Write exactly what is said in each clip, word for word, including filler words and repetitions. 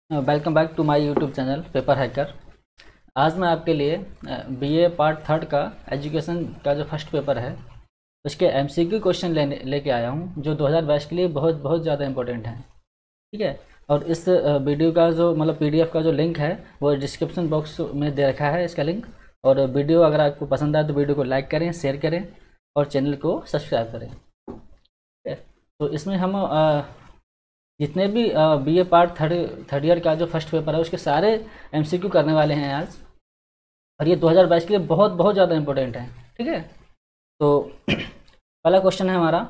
Welcome back to my YouTube channel paper hacker. आज मैं आपके लिए बीए पार्ट थर्ड का एजुकेशन का जो फर्स्ट पेपर है उसके एमसीक्यू क्वेश्चन लेने लेके आया हूं, जो दो हज़ार बाईस के लिए बहुत बहुत ज़्यादा इंपॉर्टेंट है। ठीक है, और इस वीडियो का जो मतलब पीडीएफ का जो लिंक है वो डिस्क्रिप्शन बॉक्स में दे रखा है इसका लिंक। और वीडियो अगर आपको पसंद आए तो वीडियो को लाइक करें, शेयर करें और चैनल को सब्सक्राइब करें। ठीक है, तो इसमें हम आ, जितने भी BA part third third year का जो फर्स्ट पेपर है उसके सारे एमसीक्यू करने वाले हैं आज, और ये दो हज़ार बाईस के लिए बहुत बहुत ज़्यादा इंपॉर्टेंट है। ठीक है, तो पहला क्वेश्चन है हमारा,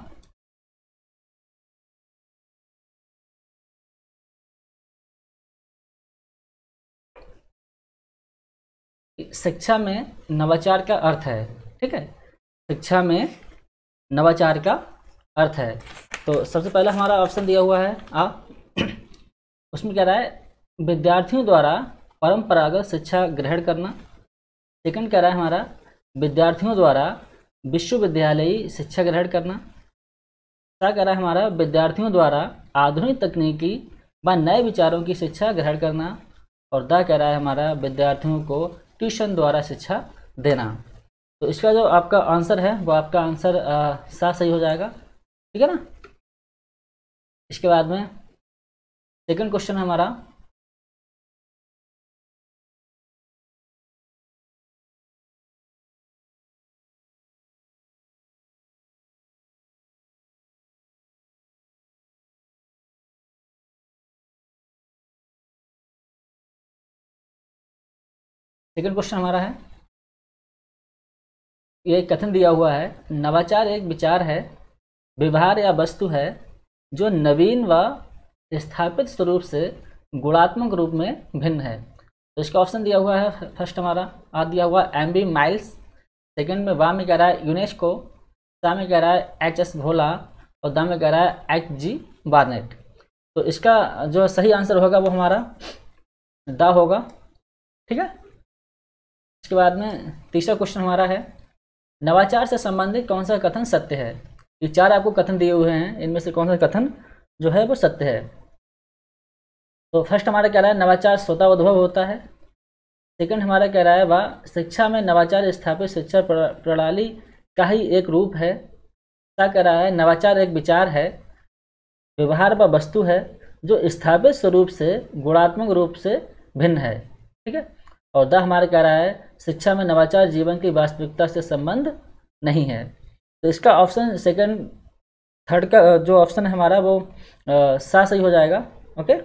शिक्षा में नवाचार का अर्थ है। ठीक है, शिक्षा में नवाचार का अर्थ है। तो सबसे पहला हमारा ऑप्शन दिया हुआ है आ उसमें कह रहा है विद्यार्थियों द्वारा परंपरागत शिक्षा ग्रहण करना। सेकंड कह रहा है हमारा विद्यार्थियों द्वारा विश्वविद्यालयी शिक्षा ग्रहण करना। क्या कह रहा है हमारा विद्यार्थियों द्वारा आधुनिक तकनीकी व नए विचारों की शिक्षा ग्रहण करना। और दा कह रहा है हमारा विद्यार्थियों को ट्यूशन द्वारा शिक्षा देना। तो इसका जो आपका आंसर है वो आपका आंसर सा सही हो जाएगा। ठीक है ना। इसके बाद में सेकंड क्वेश्चन हमारा, सेकंड क्वेश्चन हमारा है, ये कथन दिया हुआ है नवाचार एक विचार है, व्यवहार या वस्तु है जो नवीन व स्थापित स्वरूप से गुणात्मक रूप में भिन्न है। तो इसका ऑप्शन दिया हुआ है फर्स्ट हमारा आ दिया हुआ एम बी माइल्स, सेकंड में वा में कह रहा है यूनेस्को, सा में कह रहा है एच एस भोला और दा में कह रहा है एच जी बार्नेट। तो इसका जो सही आंसर होगा वो हमारा दा होगा। ठीक है। इसके बाद में तीसरा क्वेश्चन हमारा है नवाचार से संबंधित कौन सा कथन सत्य है। ये चार आपको कथन दिए हुए हैं, इनमें से कौन सा कथन जो है वो सत्य है। तो फर्स्ट हमारा कह रहा है नवाचार स्वतः उद्भव होता है। सेकंड हमारा कह रहा है वह शिक्षा में नवाचार स्थापित शिक्षा प्रणाली का ही एक रूप है। क्या कह रहा है नवाचार एक विचार है, व्यवहार व वस्तु है जो स्थापित स्वरूप से गुणात्मक रूप से भिन्न है। ठीक है। और द हमारा कह रहा है शिक्षा में नवाचार जीवन की वास्तविकता से संबंध नहीं है। तो इसका ऑप्शन सेकंड थर्ड का जो ऑप्शन है हमारा वो आ, सा सही हो जाएगा। ओके।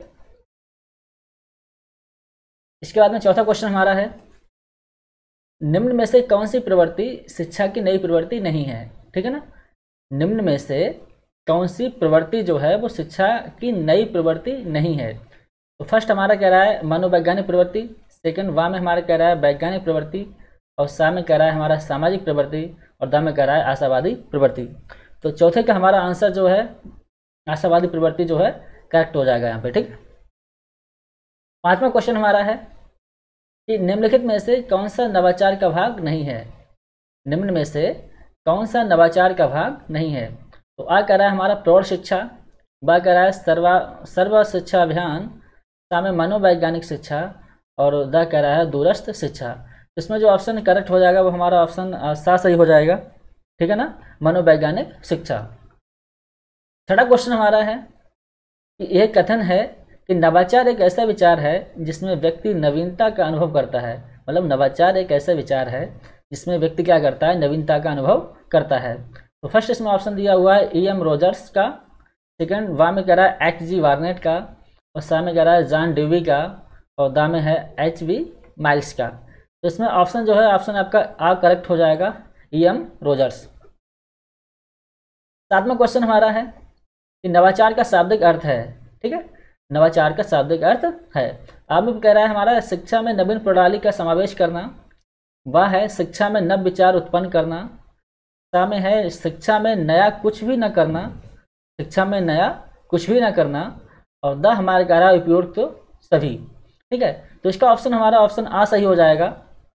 इसके बाद में चौथा क्वेश्चन हमारा है निम्न में से कौन सी प्रवृत्ति शिक्षा की नई प्रवृत्ति नहीं है। ठीक है ना। निम्न में से कौन सी प्रवृत्ति जो है वो शिक्षा की नई प्रवृत्ति नहीं है। तो फर्स्ट हमारा कह रहा है मनोवैज्ञानिक प्रवृत्ति, सेकंड वा में हमारा कह रहा है वैज्ञानिक प्रवृत्ति, और सा में कह रहा है हमारा सामाजिक प्रवृत्ति, और दा में कह रहा है आशावादी प्रवृत्ति। तो चौथे का हमारा आंसर जो है आशावादी प्रवृत्ति जो है करेक्ट हो जाएगा यहाँ पे। ठीक। पांचवा क्वेश्चन हमारा है कि निम्नलिखित में से कौन सा नवाचार का भाग नहीं है। निम्न में से कौन सा नवाचार का भाग नहीं है। तो आ कह रहा है हमारा प्रौढ़ शिक्षा, बा कह रहा है सर्वा सर्व शिक्षा अभियान, सा में मनोवैज्ञानिक शिक्षा, और दा कह रहा है दूरस्थ शिक्षा। इसमें जो ऑप्शन करेक्ट हो जाएगा वो हमारा ऑप्शन सा सही हो जाएगा। ठीक है ना, मनोवैज्ञानिक शिक्षा। छठा क्वेश्चन हमारा है कि यह कथन है कि नवाचार एक ऐसा विचार है जिसमें व्यक्ति नवीनता का अनुभव करता है। मतलब नवाचार एक ऐसा विचार है जिसमें व्यक्ति क्या करता है, नवीनता का अनुभव करता है। तो फर्स्ट इसमें ऑप्शन दिया हुआ है ई एम रोजर्स का, सेकंड वा में कह रहा है एच जी वार्नेट का, और सा में कह रहा है जॉन ड्यूवी का, और दा में है एच वी माइल्स का। तो इसमें ऑप्शन जो है ऑप्शन आपका आ करेक्ट हो जाएगा, ई एम रोजर्स। सातवां क्वेश्चन हमारा है कि नवाचार का शाब्दिक अर्थ है। ठीक है, नवाचार का शाब्दिक अर्थ है। अब कह रहा है हमारा शिक्षा में नवीन प्रणाली का समावेश करना, वह है शिक्षा में नव विचार उत्पन्न करना, सा में है शिक्षा में नया कुछ भी न करना, शिक्षा में नया कुछ भी न करना, और द हमारे कह रहा है उपयुक्त तो सभी। ठीक है, तो इसका ऑप्शन हमारा ऑप्शन आ सही हो जाएगा,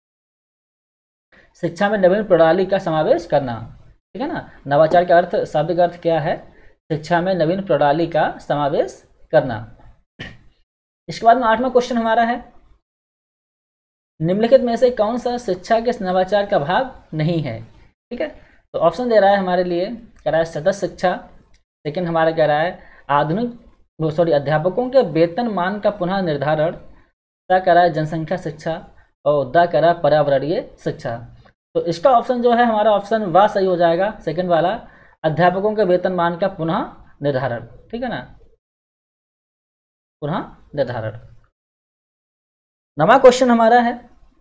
शिक्षा में नवीन प्रणाली का समावेश करना। ठीक है ना, नवाचार का अर्थ शाब्दिक अर्थ क्या है, शिक्षा में नवीन प्रणाली का समावेश करना। इसके बाद में आठवां क्वेश्चन हमारा है, निम्नलिखित में से कौन सा शिक्षा के नवाचार का भाग नहीं है। ठीक है, तो ऑप्शन दे रहा है हमारे लिए, कह रहा है सतत शिक्षा, लेकिन हमारा कह रहा है आधुनिक वो सॉरी अध्यापकों के वेतन मान का पुनः निर्धारण, ता कह रहा है जनसंख्या शिक्षा, और दा कह रहा है पर्यावरणीय शिक्षा। तो इसका ऑप्शन जो है हमारा ऑप्शन वाह सही हो जाएगा, सेकंड वाला, अध्यापकों के वेतन मान का पुनः निर्धारण। ठीक है ना, पुनः निर्धारण। नवा क्वेश्चन हमारा है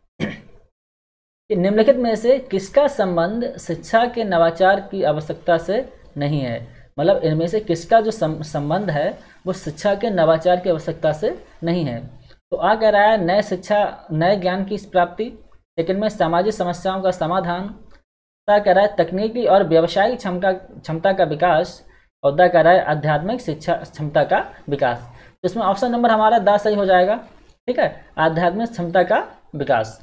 कि निम्नलिखित में से किसका संबंध शिक्षा के नवाचार की आवश्यकता से नहीं है। मतलब इनमें से किसका जो संबंध है वो शिक्षा के नवाचार की आवश्यकता से नहीं है। तो आ कह रहा है नए शिक्षा नए ज्ञान की प्राप्ति, सेकंड में सामाजिक समस्याओं का समाधान, ता कह रहा है तकनीकी और व्यावसायिक क्षमता क्षमता का विकास, और दा कह रहा है आध्यात्मिक शिक्षा क्षमता का विकास। तो इसमें ऑप्शन नंबर हमारा दा सही हो जाएगा। ठीक है, आध्यात्मिक क्षमता का विकास।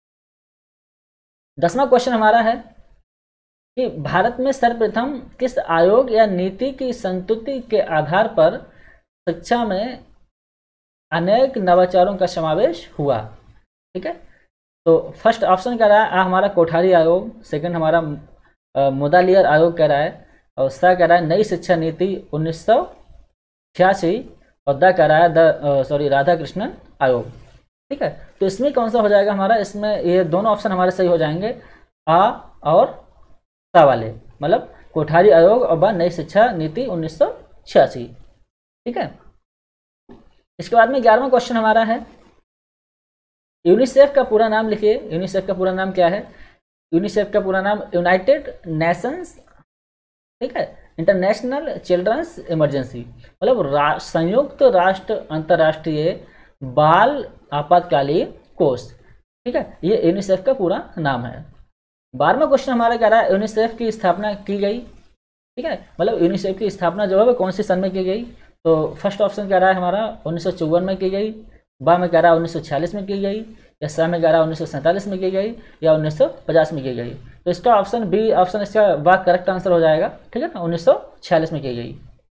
दसवां क्वेश्चन हमारा है कि भारत में सर्वप्रथम किस आयोग या नीति की संतुति के आधार पर शिक्षा में अनेक नवाचारों का समावेश हुआ। ठीक है, तो फर्स्ट ऑप्शन कह रहा है आ हमारा कोठारी आयोग, सेकंड हमारा मुदालियर आयोग कह रहा है, और सा कह रहा है नई शिक्षा नीति उन्नीस सौ छियासी, और द कह रहा है द सॉरी राधा कृष्णन आयोग। ठीक है, तो इसमें कौन सा हो जाएगा हमारा, इसमें ये दोनों ऑप्शन हमारे सही हो जाएंगे, आ और सा वाले, मतलब कोठारी आयोग और बा नई शिक्षा नीति उन्नीस सौ छियासी। ठीक है, इसके बाद में ग्यारहवां क्वेश्चन हमारा है, यूनिसेफ का पूरा नाम लिखिए। यूनिसेफ का पूरा नाम क्या है? यूनिसेफ का पूरा नाम यूनाइटेड नेशंस, ठीक है, इंटरनेशनल चिल्ड्रंस इमरजेंसी, मतलब रा, संयुक्त राष्ट्र अंतर्राष्ट्रीय बाल आपातकालीन कोष। ठीक है, ये यूनिसेफ का पूरा नाम है। बारहवां क्वेश्चन हमारा कह रहा है यूनिसेफ की स्थापना की गई। ठीक है, मतलब यूनिसेफ की स्थापना जो है वो कौन से सन में की गई? तो फर्स्ट ऑप्शन कह रहा है हमारा उन्नीस सौ चौवन में की गई, बा में कह रहा है उन्नीस सौ छियालीस में की गई, या सा में कह रहा है उन्नीस सौ सैंतालीस में की गई, या उन्नीस सौ पचास में की गई। तो इसका ऑप्शन बी ऑप्शन इसका बा करेक्ट आंसर हो जाएगा। ठीक है ना, उन्नीस सौ छियालीस में की गई।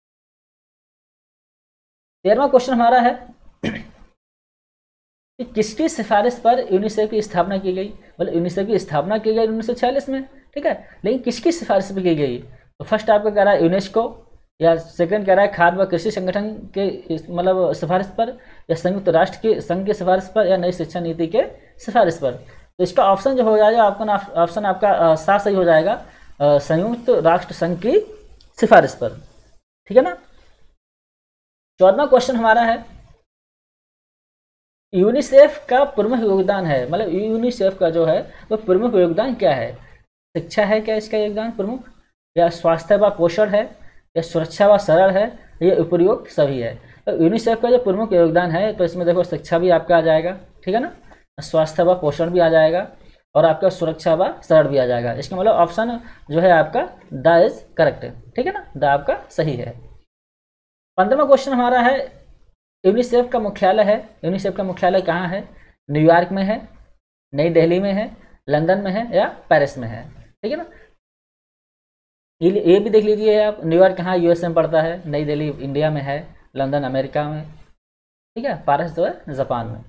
तेरहवां क्वेश्चन हमारा है कि किसकी सिफारिश पर यूनिसेफ की स्थापना की गई? मतलब यूनिसेफ की स्थापना की गई उन्नीस सौ छियालीस में, ठीक है, लेकिन किसकी सिफारिश पर की गई? तो फर्स्ट आपका कह रहा है यूनेस्को, या सेकंड कह रहा है खाद्य व कृषि संगठन के मतलब सिफारिश पर, या संयुक्त राष्ट्र के संघ की सिफारिश पर, या नई शिक्षा नीति के सिफारिश पर। तो इसका ऑप्शन जो हो जाएगा आपका ऑप्शन आपका साफ सही हो जाएगा, संयुक्त राष्ट्र संघ की सिफारिश पर। ठीक है ना। चौदहवां क्वेश्चन हमारा है यूनिसेफ का प्रमुख योगदान है, मतलब यूनिसेफ का जो है वो प्रमुख योगदान क्या है? शिक्षा है क्या इसका योगदान प्रमुख, या स्वास्थ्य व पोषण है, या सुरक्षा व सरल है, या उपयोग सभी है? तो यूनिसेफ का जो प्रमुख योगदान है तो इसमें देखो शिक्षा भी आपका आ जाएगा, ठीक है ना, स्वास्थ्य व पोषण भी आ जाएगा, और आपका सुरक्षा व सरल भी आ जाएगा। इसका मतलब ऑप्शन जो है आपका द इज करेक्ट है। ठीक है ना, द आपका सही है। पंद्रहवां क्वेश्चन हमारा है यूनिसेफ का मुख्यालय है, यूनिसेफ का मुख्यालय कहाँ है? न्यूयॉर्क में है, नई दिल्ली में है, लंदन में है, या पेरिस में है? ठीक है ना, ये भी देख लीजिए आप, न्यूयॉर्क कहाँ यूएसए में पड़ता है, नई दिल्ली इंडिया में है, लंदन अमेरिका में, ठीक है, पेरिस जो है जापान में।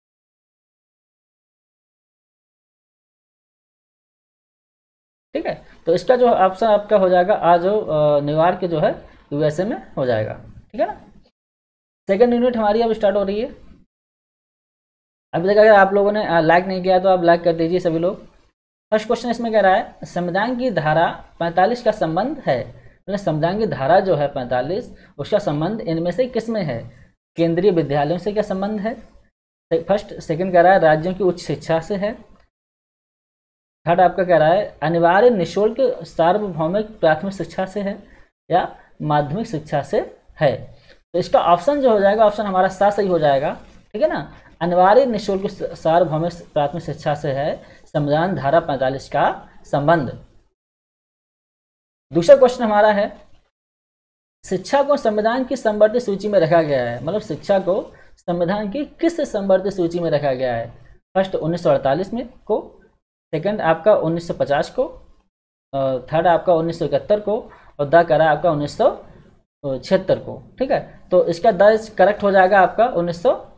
ठीक है, तो इसका जो ऑप्शन आपका हो जाएगा आज जो न्यूयॉर्क जो है यूएसए में हो जाएगा। ठीक है ना। सेकेंड यूनिट हमारी अब स्टार्ट हो रही है। अभी तक अगर आप लोगों ने लाइक नहीं किया तो आप लाइक कर दीजिए सभी लोग। फर्स्ट क्वेश्चन इसमें कह रहा है संविधान की धारा पैंतालीस का संबंध है, मतलब संविधान की धारा जो है पैंतालीस उसका संबंध इनमें से किस में है? केंद्रीय विद्यालयों से क्या संबंध है? फर्स्ट सेकंड कह रहा है राज्यों की उच्च शिक्षा से है। थर्ड आपका कह रहा है अनिवार्य निःशुल्क सार्वभौमिक प्राथमिक शिक्षा से है, या माध्यमिक शिक्षा से है? तो इसका ऑप्शन जो हो जाएगा ऑप्शन हमारा सा सही हो जाएगा। ठीक है ना, अनिवार्य निःशुल्क सार्वभौमिक प्राथमिक शिक्षा से है संविधान धारा पैंतालीस का संबंध। दूसरा क्वेश्चन हमारा है शिक्षा को संविधान की समवर्ती सूची में रखा गया है, मतलब शिक्षा को संविधान की किस समवर्ती सूची में रखा गया है? फर्स्ट उन्नीस सौ अड़तालीस में को, सेकंड आपका उन्नीस सौ पचास को, थर्ड आपका उन्नीस सौ इकहत्तर को, और द करा आपका उन्नीस सौ छिहत्तर को। ठीक है, तो इसका द करेक्ट हो जाएगा आपका उन्नीस सौ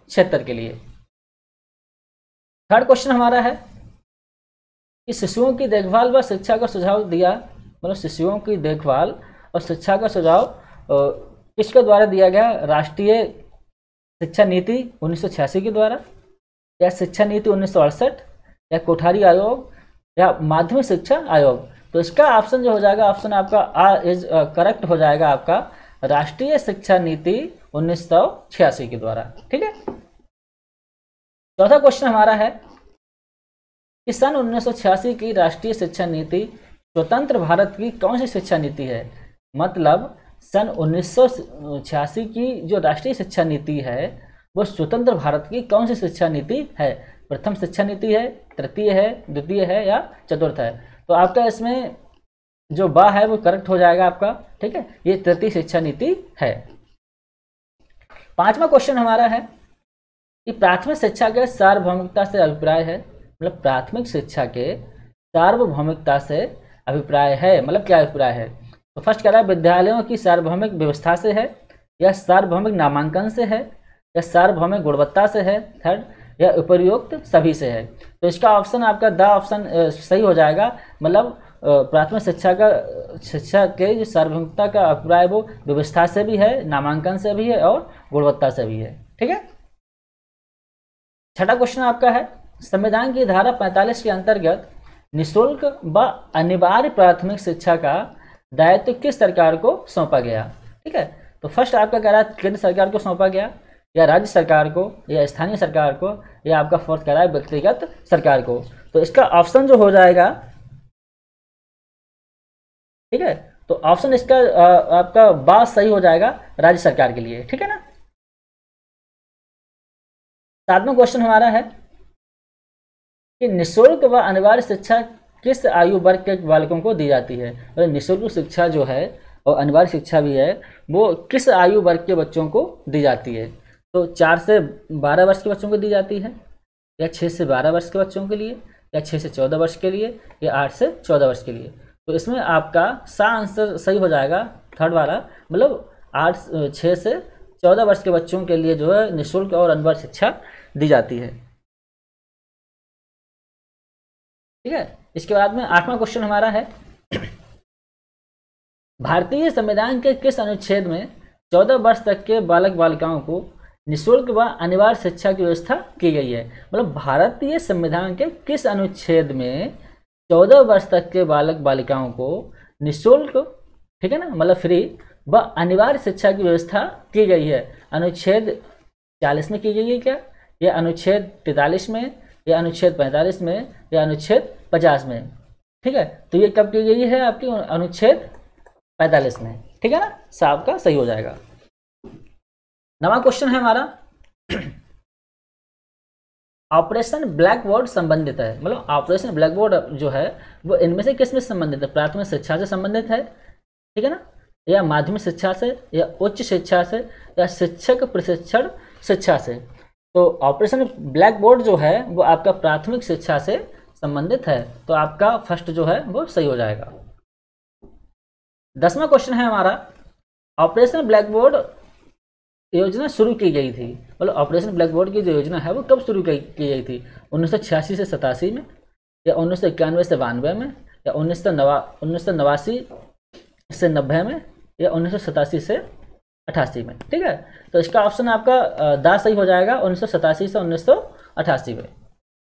क्षेत्र के लिए। थर्ड क्वेश्चन हमारा है कि शिशुओं की देखभाल व शिक्षा का सुझाव दिया, मतलब शिशुओं की देखभाल और शिक्षा का सुझाव किसके द्वारा दिया गया? राष्ट्रीय शिक्षा नीति उन्नीस सौ छियासी के द्वारा, या शिक्षा नीति उन्नीस सौ अड़सठ, या कोठारी आयोग, या माध्यमिक शिक्षा आयोग। तो इसका ऑप्शन जो हो जाएगा, ऑप्शन आपका आ इज करेक्ट हो जाएगा आपका राष्ट्रीय शिक्षा नीति उन्नीस सौ छियासी के द्वारा। ठीक है। चौथा क्वेश्चन हमारा है कि सन उन्नीस सौ छियासी की राष्ट्रीय शिक्षा नीति स्वतंत्र भारत की कौन सी शिक्षा नीति है? मतलब सन उन्नीस सौ छियासी की जो राष्ट्रीय शिक्षा नीति है वो स्वतंत्र भारत की कौन सी शिक्षा नीति है? प्रथम शिक्षा नीति है, तृतीय है, द्वितीय है, या चतुर्थ है? तो आपका इसमें जो बा है वो करेक्ट हो जाएगा आपका। ठीक है, ये तृतीय शिक्षा नीति है। पांचवा क्वेश्चन हमारा है कि प्राथमिक शिक्षा के सार्वभौमिकता से अभिप्राय है, मतलब प्राथमिक शिक्षा के सार्वभौमिकता से अभिप्राय है, मतलब क्या अभिप्राय है? तो फर्स्ट कह रहा है विद्यालयों की सार्वभौमिक व्यवस्था से है, या सार्वभौमिक नामांकन से है, या सार्वभौमिक गुणवत्ता से है, थर्ड, या उपयुक्त सभी से है। तो इसका ऑप्शन आपका द ऑप्शन सही हो जाएगा। मतलब प्राथमिक शिक्षा का शिक्षा के जो सार्वभौमिकता का अभिप्राय वो व्यवस्था से भी है, नामांकन से भी है और गुणवत्ता से भी है। ठीक है। छठा क्वेश्चन आपका है संविधान की धारा पैंतालीस के अंतर्गत निःशुल्क व अनिवार्य प्राथमिक शिक्षा का दायित्व किस सरकार को सौंपा गया? ठीक है। तो फर्स्ट आपका कह रहा है केंद्र सरकार को सौंपा गया, या राज्य सरकार को, या स्थानीय सरकार को, या आपका फोर्थ कह रहा है व्यक्तिगत सरकार को। तो इसका ऑप्शन जो हो जाएगा, ठीक है, तो ऑप्शन इसका आपका बात सही हो जाएगा राज्य सरकार के लिए। ठीक है ना। सातवां क्वेश्चन हमारा है कि निःशुल्क व अनिवार्य शिक्षा किस आयु वर्ग के बालकों को दी जाती है? और निःशुल्क शिक्षा जो है और अनिवार्य शिक्षा भी है वो किस आयु वर्ग के बच्चों को दी जाती है? तो चार से बारह वर्ष के बच्चों को दी जाती है, या छः से बारह वर्ष के बच्चों के लिए, या छः से चौदह वर्ष के लिए, या आठ से चौदह वर्ष के लिए। तो इसमें आपका सा आंसर सही हो जाएगा थर्ड वाला, मतलब आठ छः से चौदह वर्ष के बच्चों के लिए जो है निःशुल्क और अनिवार्य शिक्षा दी जाती है। ठीक है। इसके बाद में आठवां क्वेश्चन हमारा है भारतीय संविधान के किस अनुच्छेद में चौदह वर्ष तक के बालक बालिकाओं को निःशुल्क व अनिवार्य शिक्षा की व्यवस्था की गई है? मतलब भारतीय संविधान के किस अनुच्छेद में चौदह वर्ष तक के बालक बालिकाओं को निःशुल्क, ठीक है ना, मतलब फ्री व अनिवार्य शिक्षा की व्यवस्था की गई है? अनुच्छेद चालीस में की गई है क्या, या अनुच्छेद तैंतालीस में, या अनुच्छेद पैंतालीस में, या अनुच्छेद पचास में? ठीक है। तो ये कब की गई है? आपकी अनुच्छेद पैंतालीस में। ठीक है ना, साहब का सही हो जाएगा। नवा क्वेश्चन है हमारा ऑपरेशन ब्लैक बोर्ड संबंधित है, मतलब ऑपरेशन ब्लैक बोर्ड जो है वो इनमें से किस में संबंधित है? प्राथमिक शिक्षा से संबंधित है, ठीक है ना, या माध्यमिक शिक्षा से, या उच्च शिक्षा से, या शिक्षक प्रशिक्षण शिक्षा से? तो ऑपरेशन ब्लैक बोर्ड जो है वो आपका प्राथमिक शिक्षा से संबंधित है, तो आपका फर्स्ट जो है वो सही हो जाएगा। दसवां क्वेश्चन है हमारा ऑपरेशन ब्लैक बोर्ड योजना शुरू की गई थी, मतलब ऑपरेशन ब्लैक बोर्ड की जो योजना है वो कब शुरू की गई थी? उन्नीस सौ छियासी से सतासी में, या उन्नीस सौ इक्यानवे से बानवे में, या उन्नीस सौ नवा उन्नीस सौ नवासी से नब्बे में, या उन्नीस सौ सतासी से अठासी में? ठीक है। तो इसका ऑप्शन आपका दा सही हो जाएगा उन्नीस सौ सतासी से उन्नीस सौ अठासी में।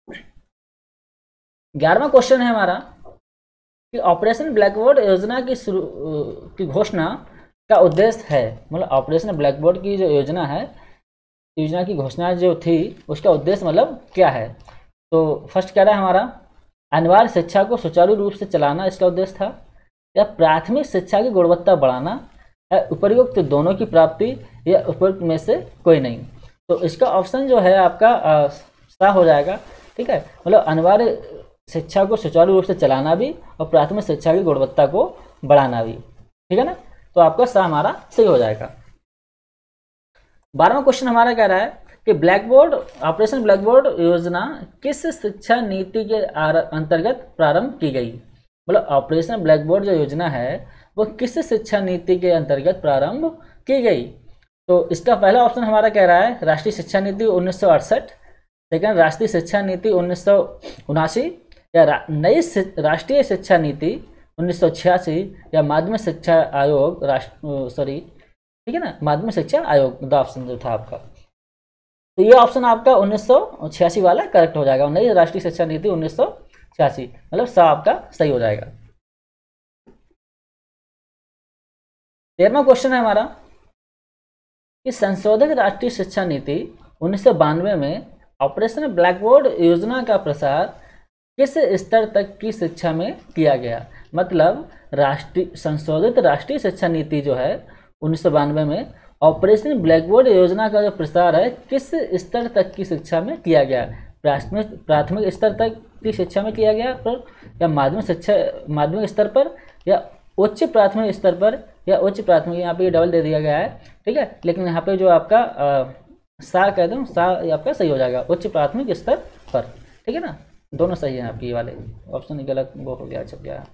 ग्यारहवां क्वेश्चन है हमारा कि ऑपरेशन ब्लैक बोर्ड योजना की शुरू की घोषणा का उद्देश्य है, मतलब ऑपरेशन ब्लैक बोर्ड की जो योजना है, योजना की घोषणा जो थी उसका उद्देश्य मतलब क्या है? तो फर्स्ट कह रहा है हमारा अनिवार्य शिक्षा को सुचारू रूप से चलाना इसका उद्देश्य था, या प्राथमिक शिक्षा की गुणवत्ता बढ़ाना, या उपयुक्त दोनों की प्राप्ति, या उपयुक्त में से कोई नहीं? तो इसका ऑप्शन जो है आपका सा हो जाएगा। ठीक है, मतलब अनिवार्य शिक्षा को सुचारू रूप से चलाना भी और प्राथमिक शिक्षा की गुणवत्ता को बढ़ाना भी। ठीक है ना, तो आपका सा हमारा सही हो जाएगा। बारहवां क्वेश्चन हमारा कह रहा है कि blackboard operation blackboard योजना किस शिक्षा नीति के अंतर्गत प्रारंभ की गई? मतलब ऑपरेशन ब्लैक बोर्ड जो योजना है वो किस शिक्षा नीति के अंतर्गत प्रारंभ की गई? तो इसका पहला ऑप्शन हमारा कह रहा है राष्ट्रीय शिक्षा नीति उन्नीस सौ अड़सठ, सेकंड राष्ट्रीय शिक्षा नीति उन्नीस सौ उनासी, या रा, नई राष्ट्रीय शिक्षा नीति उन्नीस सौ छियासी, या माध्यमिक शिक्षा आयोग राष्ट्र सॉरी ठीक है ना, माध्यमिक शिक्षा आयोग द ऑप्शन जो था आपका। तो ये ऑप्शन आपका उन्नीस सौ छियासी वाला करेक्ट हो जाएगा, नई राष्ट्रीय शिक्षा नीति उन्नीस सौ छियासी, मतलब सा आपका सही हो जाएगा। तेरहवां क्वेश्चन है हमारा कि संशोधित राष्ट्रीय शिक्षा नीति उन्नीस सौ बानवे में ऑपरेशन ब्लैकबोर्ड योजना का प्रसार किस स्तर तक की शिक्षा में किया गया। मतलब राष्ट्रीय संशोधित राष्ट्रीय शिक्षा नीति जो है उन्नीस सौ बानवे में ऑपरेशन ब्लैकबोर्ड योजना का जो प्रसार है किस स्तर तक की शिक्षा में किया गया। प्राथमिक प्राथमिक स्तर तक की शिक्षा में किया गया पर, या माध्यमिक शिक्षा माध्यमिक स्तर पर, या उच्च प्राथमिक स्तर पर, या उच्च प्राथमिक, यहाँ पे ये डबल दे दिया गया है ठीक है, लेकिन यहाँ पे जो आपका आ, सा कह दूँ सा आपका सही हो जाएगा, उच्च प्राथमिक स्तर पर, ठीक है ना, दोनों सही है आपकी वाले, ऑप्शन गलत वो हो गया छप गया।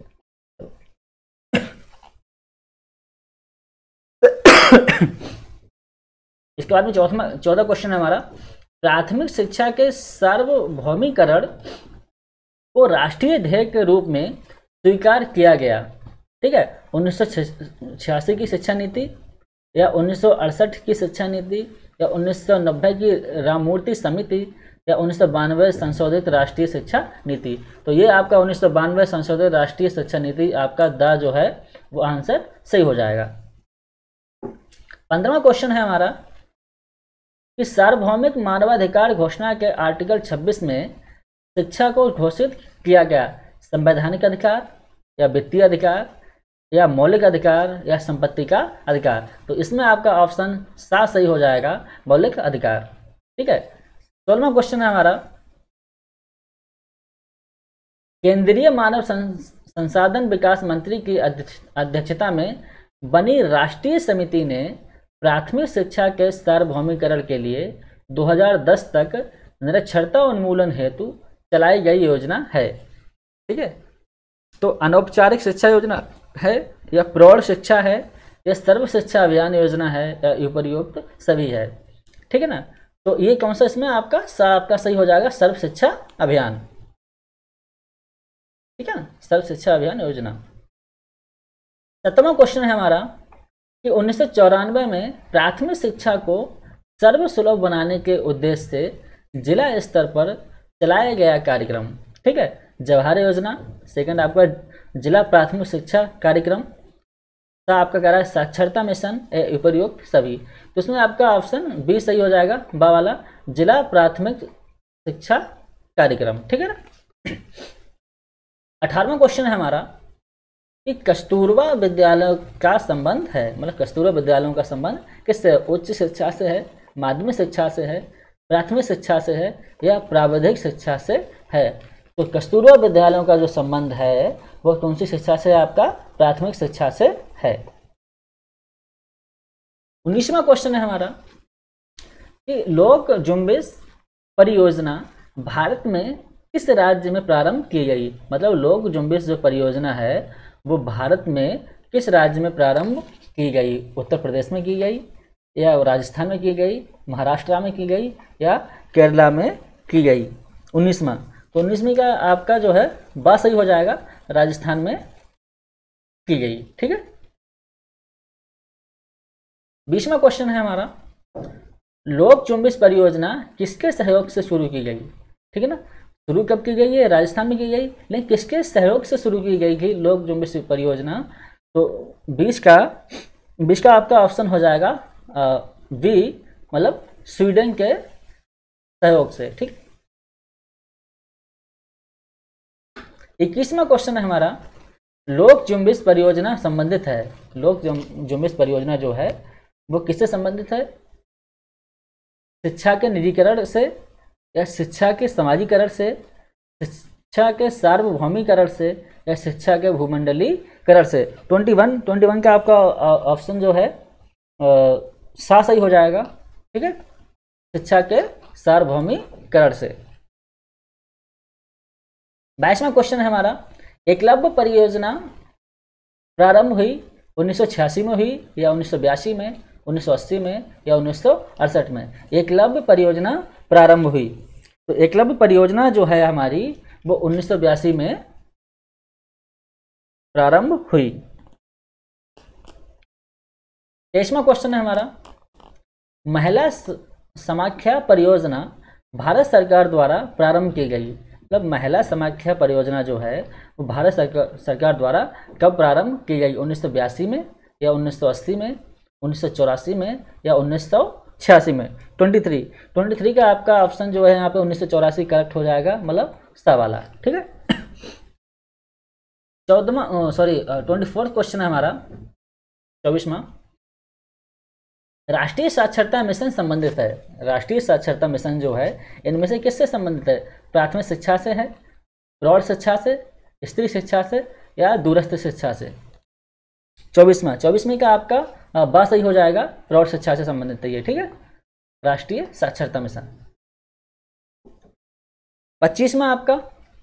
इसके बाद में चौथा चौदह क्वेश्चन है हमारा, प्राथमिक शिक्षा के सार्वभौमिकरण को राष्ट्रीय ध्येय के रूप में स्वीकार किया गया। ठीक है, उन्नीस सौ छियासी की शिक्षा नीति, या उन्नीस सौ अड़सठ की शिक्षा नीति, या उन्नीस सौ नब्बे की राममूर्ति समिति, या उन्नीस सौ बानवे संशोधित राष्ट्रीय शिक्षा नीति। तो ये आपका उन्नीस सौ बानवे संशोधित राष्ट्रीय शिक्षा नीति आपका द जो है वो आंसर सही हो जाएगा। पंद्रहवां क्वेश्चन है हमारा कि सार्वभौमिक मानवाधिकार घोषणा के आर्टिकल छब्बीस में शिक्षा को घोषित किया गया संवैधानिक अधिकार, या वित्तीय अधिकार, या मौलिक अधिकार, या संपत्ति का अधिकार। तो इसमें आपका ऑप्शन सा सही हो जाएगा, मौलिक अधिकार। ठीक है, सोलहवां क्वेश्चन है हमारा, केंद्रीय मानव संसाधन विकास मंत्री की अध्यक्षता में बनी राष्ट्रीय समिति ने प्राथमिक शिक्षा के सार्वभौमिकरण के लिए दो हज़ार दस तक निरक्षरता उन्मूलन हेतु चलाई गई योजना है। ठीक है, तो अनौपचारिक शिक्षा योजना है, या प्रौढ़ शिक्षा है, या सर्व शिक्षा अभियान योजना है, या उपयुक्त सभी है। ठीक है ना, तो ये कौन सा इसमें आपका सा आपका सही हो जाएगा, सर्व शिक्षा अभियान। ठीक है ना, सर्व शिक्षा अभियान योजना। सत्रहवां क्वेश्चन है हमारा कि उन्नीस सौ चौरानवे में प्राथमिक शिक्षा को सर्वसुलभ बनाने के उद्देश्य से जिला स्तर पर चलाया गया कार्यक्रम। ठीक है, जवाहर योजना, सेकंड आपका जिला प्राथमिक शिक्षा कार्यक्रम, सा आपका कह रहा है साक्षरता मिशन, उपयुक्त सभी। तो इसमें आपका ऑप्शन बी सही हो जाएगा, बा वाला जिला प्राथमिक शिक्षा कार्यक्रम। ठीक है ना। अठारहवां क्वेश्चन है हमारा कि कस्तूरबा विद्यालय का संबंध है, मतलब कस्तूरबा विद्यालयों का संबंध किससे, उच्च शिक्षा से है, माध्यमिक शिक्षा से है, प्राथमिक शिक्षा से है, या प्राविधिक शिक्षा से है। तो कस्तूरबा विद्यालयों का जो संबंध है वो कौन सी शिक्षा से है, आपका प्राथमिक शिक्षा से है। उन्नीसवां क्वेश्चन है हमारा कि लोक जुम्बिश परियोजना भारत में किस राज्य में प्रारंभ की गई। मतलब लोक जुम्बिश जो परियोजना है वो भारत में किस राज्य में प्रारंभ की गई, उत्तर प्रदेश में की गई, या राजस्थान में की गई, महाराष्ट्र में की गई, या केरला में की गई। उन्नीसवां, तो उन्नीसवीं का आपका जो है बा सही हो जाएगा, राजस्थान में की गई। ठीक है, बीसवां क्वेश्चन है हमारा, लोक जुम्बिश परियोजना किसके सहयोग से शुरू की गई। ठीक है ना, शुरू कब की गई है, राजस्थान में की गई, लेकिन किसके सहयोग से शुरू की गई थी लोक जुम्बिश परियोजना। तो बीस का बीस का आपका ऑप्शन हो जाएगा बी, मतलब स्वीडन के सहयोग से। ठीक, इक्कीसवां क्वेश्चन है हमारा, लोक जुम्बिश परियोजना संबंधित है, लोक जुम्बिश परियोजना जो है वो किससे संबंधित है, शिक्षा के निजीकरण से, या शिक्षा के समाजीकरण से, शिक्षा के सार्वभौमिकरण से, या शिक्षा के भूमंडलीकरण से। ट्वेंटी वन ट्वेंटी वन का आपका ऑप्शन जो है आ, सा सही हो जाएगा। ठीक है, शिक्षा के सार्वभौमिकरण से। बाईसवां क्वेश्चन है हमारा, एकलव्य परियोजना प्रारंभ हुई उन्नीस सौ छियासी में हुई, या उन्नीस सौ बयासी में, उन्नीस सौ अस्सी में या उन्नीस सौ अड़सठ में एकलव्य परियोजना प्रारंभ हुई। तो एकलव्य परियोजना जो है हमारी वो उन्नीस सौ बयासी में प्रारंभ हुई। तेईसवां क्वेश्चन है हमारा, महिला समाख्या परियोजना भारत सरकार द्वारा प्रारंभ की गई। मतलब महिला समाख्या परियोजना जो है वो भारत सरकार सरकार द्वारा कब प्रारंभ की गई, उन्नीस सौ बयासी में या उन्नीस सौ अस्सी में, उन्नीस सौ चौरासी में या उन्नीस सौ छियासी में। ट्वेंटी थ्री ट्वेंटी थ्री का आपका ऑप्शन जो है यहाँ पे उन्नीस सौ चौरासी करेक्ट हो जाएगा, मतलब सा वाला, ठीक है। चौदहवा सॉरी ट्वेंटी फोर्थ क्वेश्चन है हमारा, चौबीसवां, राष्ट्रीय साक्षरता मिशन संबंधित है। राष्ट्रीय साक्षरता मिशन जो है इनमें से किससे संबंधित है, प्राथमिक शिक्षा से है, प्रौढ़ शिक्षा से, स्त्री शिक्षा से या दूरस्थ शिक्षा से। चौबीसवां चौबीसवीं का आपका बा सही हो जाएगा, प्रौढ़ शिक्षा से संबंधित है ये, ठीक है, राष्ट्रीय साक्षरता मिशन। पच्चीसवां आपका,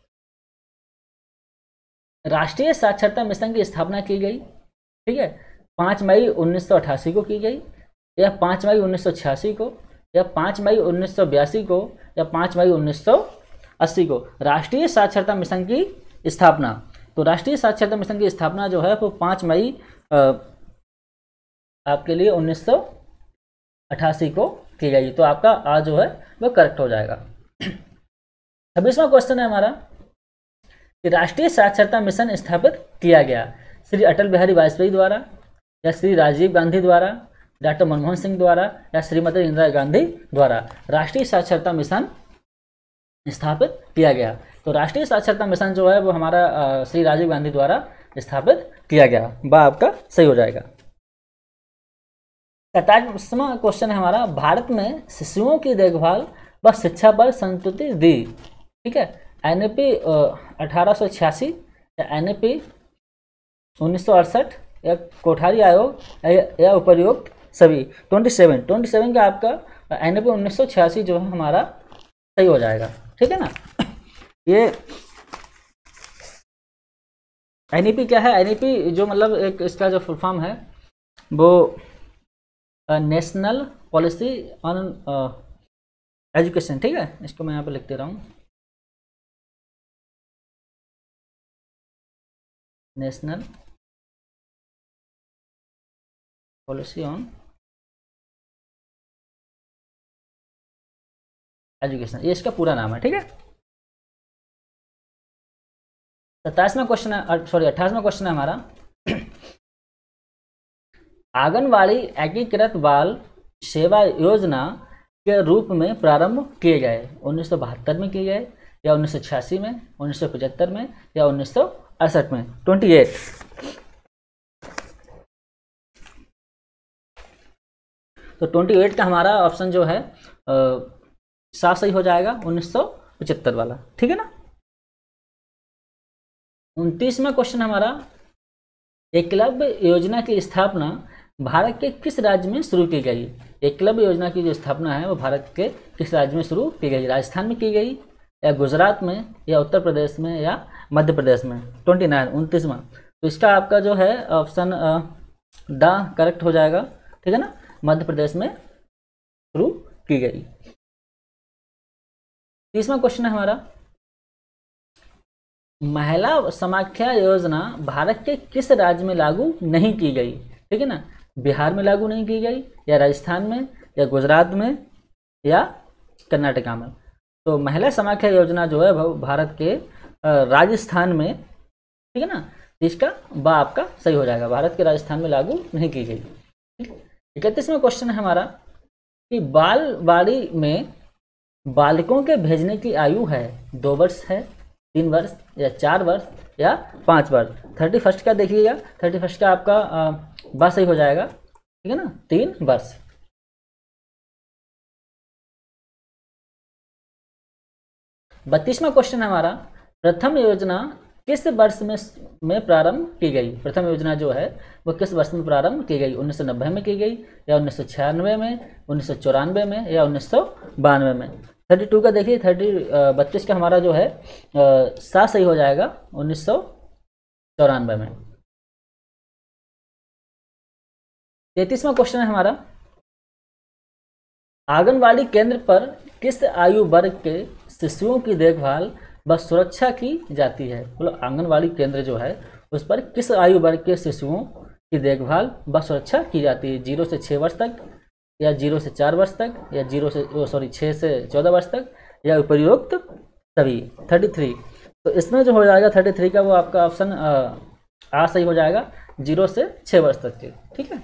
राष्ट्रीय साक्षरता मिशन की स्थापना की गई, ठीक है, पाँच मई उन्नीस सौ अट्ठासी को की गई या पाँच मई उन्नीस सौ छियासी को या पाँच मई उन्नीस सौ बयासी को या पाँच मई उन्नीस सौ अस्सी को। राष्ट्रीय साक्षरता मिशन की स्थापना, तो राष्ट्रीय साक्षरता मिशन की स्थापना जो है वो पाँच मई आ, आपके लिए उन्नीस सौ अट्ठासी को की गई। तो आपका आज जो है वो करेक्ट हो जाएगा। छब्बीसवां क्वेश्चन है हमारा कि राष्ट्रीय साक्षरता मिशन स्थापित किया गया श्री अटल बिहारी वाजपेयी द्वारा या श्री राजीव गांधी द्वारा, डॉक्टर मनमोहन सिंह द्वारा या श्रीमती इंदिरा गांधी द्वारा। राष्ट्रीय साक्षरता मिशन स्थापित किया गया, तो राष्ट्रीय साक्षरता मिशन जो है वो हमारा श्री राजीव गांधी द्वारा स्थापित किया गया, बा आपका सही हो जाएगा। सत्ताईसवां क्वेश्चन है हमारा, भारत में शिशुओं की देखभाल व शिक्षा पर संस्तुति दी, ठीक है, एन ए पी अठारह सौ छियासी या एन ए पी उन्नीस सौ अड़सठ या कोठारी आयोग या उपर्युक्त सभी। ट्वेंटी सेवन ट्वेंटी सेवन का आपका एन ए पी उन्नीस सौ छियासी जो है हमारा सही हो जाएगा, ठीक है ना। ये एन ई पी क्या है, एन ई पी जो मतलब एक इसका जो फुल फॉर्म है वो नेशनल पॉलिसी ऑन एजुकेशन, ठीक है, इसको मैं यहाँ पे लिख दे रहा हूँ, नेशनल पॉलिसी ऑन एजुकेशन, ये इसका पूरा नाम है, ठीक है। सत्ताईसवां क्वेश्चन है, सॉरी अट्ठाईसवां क्वेश्चन है हमारा, आंगनवाड़ी एकीकृत बाल सेवा योजना के रूप में प्रारंभ किए गए, उन्नीस सौ बहत्तर में किए गए या उन्नीस सौ छियासी में, उन्नीस सौ पचहत्तर में या उन्नीस सौ अड़सठ में। ट्वेंटी एट तो ट्वेंटी एट का हमारा ऑप्शन जो है साफ सही हो जाएगा, उन्नीस सौ पचहत्तर वाला, ठीक है ना। उनतीसवां क्वेश्चन हमारा, एकलव्य योजना की स्थापना भारत के किस राज्य में शुरू की गई। एकलव्य योजना की जो स्थापना है वो भारत के किस राज्य में शुरू की गई, राजस्थान में की गई या गुजरात में या उत्तर प्रदेश में या मध्य प्रदेश में। ट्वेंटी नाइन उनतीसवां, तो इसका आपका जो है ऑप्शन ड करेक्ट हो जाएगा, ठीक है ना, मध्य प्रदेश में शुरू की गई। तीसवां क्वेश्चन है हमारा, महिला समाख्या योजना भारत के किस राज्य में लागू नहीं की गई, ठीक है ना, बिहार में लागू नहीं की गई या राजस्थान में या गुजरात में या कर्नाटका में। तो महिला समाख्या योजना जो है वो भारत के राजस्थान में, ठीक है ना, इसका बा आपका सही हो जाएगा, भारत के राजस्थान में लागू नहीं की गई। इकतीसवां क्वेश्चन है हमारा कि बालवाड़ी में बालकों के भेजने की आयु है दो वर्ष है, तीन वर्ष या चार वर्ष या पाँच वर्ष। थर्टी फर्स्ट का देखिएगा, थर्टी फर्स्ट का आपका बस सही हो जाएगा, ठीक है ना, तीन वर्ष। बत्तीसवां क्वेश्चन है हमारा, प्रथम योजना किस वर्ष में में प्रारंभ की गई। प्रथम योजना जो है वो किस वर्ष में प्रारंभ की गई, उन्नीस सौ नब्बे में की गई या उन्नीस सौ छियानवे में, उन्नीस सौ चौरानवे में या उन्नीस सौ बानवे में। थर्टी टू का देखिए, थर्टी बत्तीस का हमारा जो है सात सही हो जाएगा, उन्नीस सौ चौरानवे में। तैतीसवां क्वेश्चन है हमारा, आंगनवाड़ी केंद्र पर किस आयु वर्ग के शिशुओं की देखभाल व सुरक्षा की जाती है? बोलो आंगनवाड़ी केंद्र जो है उस पर किस आयु वर्ग के शिशुओं की देखभाल व सुरक्षा की जाती है? जीरो से छः वर्ष तक, या जीरो से चार वर्ष तक, या जीरो से सॉरी छः से चौदह वर्ष तक, या उपयुक्त सभी। Thirty three. तो इसमें जो हो जाएगा थर्टी थ्री का वो आपका ऑप्शन आ सही हो जाएगा, जीरो से छः वर्ष तक के। ठीक है।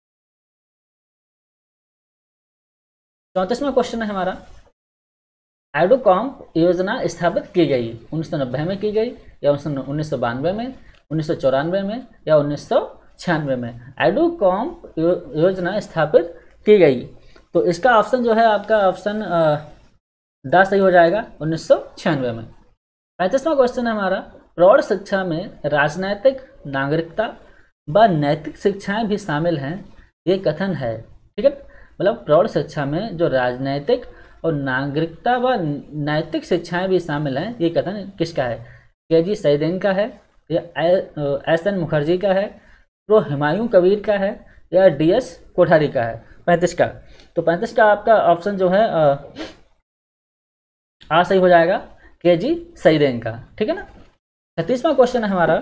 चौंतीसवां क्वेश्चन है हमारा, एडोकॉम्प योजना स्थापित की गई उन्नीस सौ नब्बे में की गई, या उन्नीस सौ बानवे में, उन्नीस सौ चौरानवे में, या उन्नीस सौ छियानवे में? एडोकॉम्प योजना स्थापित की गई, तो इसका ऑप्शन जो है आपका ऑप्शन द सही हो जाएगा, उन्नीस सौ छियानवे में। पैंतीसवां क्वेश्चन है हमारा, प्रौढ़ शिक्षा में राजनैतिक, नागरिकता व नैतिक शिक्षाएं भी शामिल हैं, ये कथन है। ठीक है, मतलब प्रौढ़ शिक्षा में जो राजनैतिक और नागरिकता व नैतिक शिक्षाएं भी शामिल हैं, ये कथन किसका है? के जी सईदेन का है, या एस एन मुखर्जी का है, प्रो हुमायूं कबीर का है, या डी एस कोठारी का है? पैंतीस का। तो पैंतीस का आपका ऑप्शन जो है आ, आ सही हो जाएगा, के जी सईदेन का। ठीक है ना। छत्तीसवां क्वेश्चन है हमारा,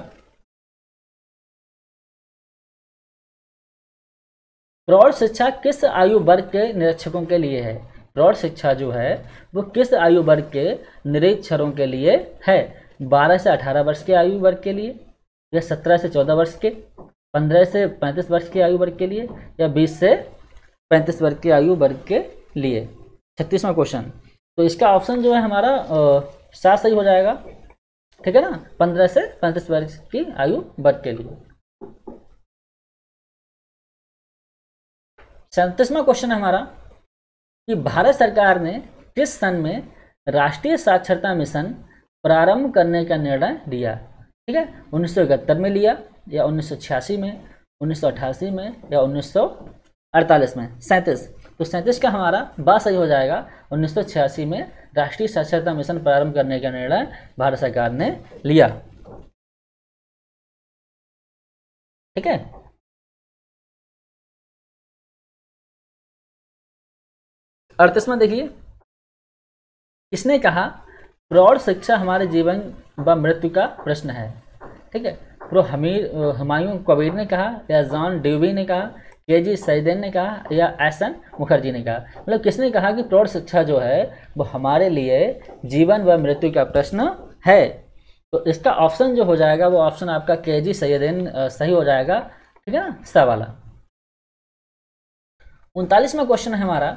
प्रौढ़ शिक्षा किस आयु वर्ग के निरीक्षकों के लिए है? प्रौढ़ शिक्षा जो है वो किस आयु वर्ग के निरीक्षरों के लिए है? बारह से अठारह वर्ष के आयु वर्ग के लिए, या सत्रह से चौदह वर्ष के, पंद्रह से पैंतीस वर्ष के आयु वर्ग के लिए, या बीस से पैंतीस वर्ष के आयु वर्ग के लिए? छत्तीसवां क्वेश्चन। तो इसका ऑप्शन जो है हमारा सात सही हो जाएगा। ठीक है ना, पंद्रह से पैंतीस वर्ष की आयु वर्ग के लिए। सैंतीसवां क्वेश्चन है हमारा कि भारत सरकार ने किस सन में राष्ट्रीय साक्षरता मिशन प्रारंभ करने का निर्णय लिया? ठीक है, उन्नीस सौ इकहत्तर में लिया, या उन्नीस सौ छियासी में, उन्नीस सौ अट्ठासी में, या उन्नीस सौ अड़तालीस में? सैंतीस। तो सैंतीस का हमारा बा सही हो जाएगा, उन्नीस सौ छियासी में राष्ट्रीय साक्षरता मिशन प्रारंभ करने का निर्णय भारत सरकार ने लिया। ठीक है। अड़तीसवां देखिए, किसने कहा प्रौढ़ शिक्षा हमारे जीवन व मृत्यु का प्रश्न है? ठीक है, प्रो हमीर हुमायूं कबीर ने कहा, या जॉन ड्यूवी ने कहा, के जी सईदेन ने कहा, या एस एन मुखर्जी ने कहा? मतलब किसने कहा कि प्रौढ़ शिक्षा जो है वो हमारे लिए जीवन व मृत्यु का प्रश्न है? तो इसका ऑप्शन जो हो जाएगा वो ऑप्शन आपका के जी सईदेन सही हो जाएगा। ठीक है ना, सा वाला। उनतालीसवां क्वेश्चन है हमारा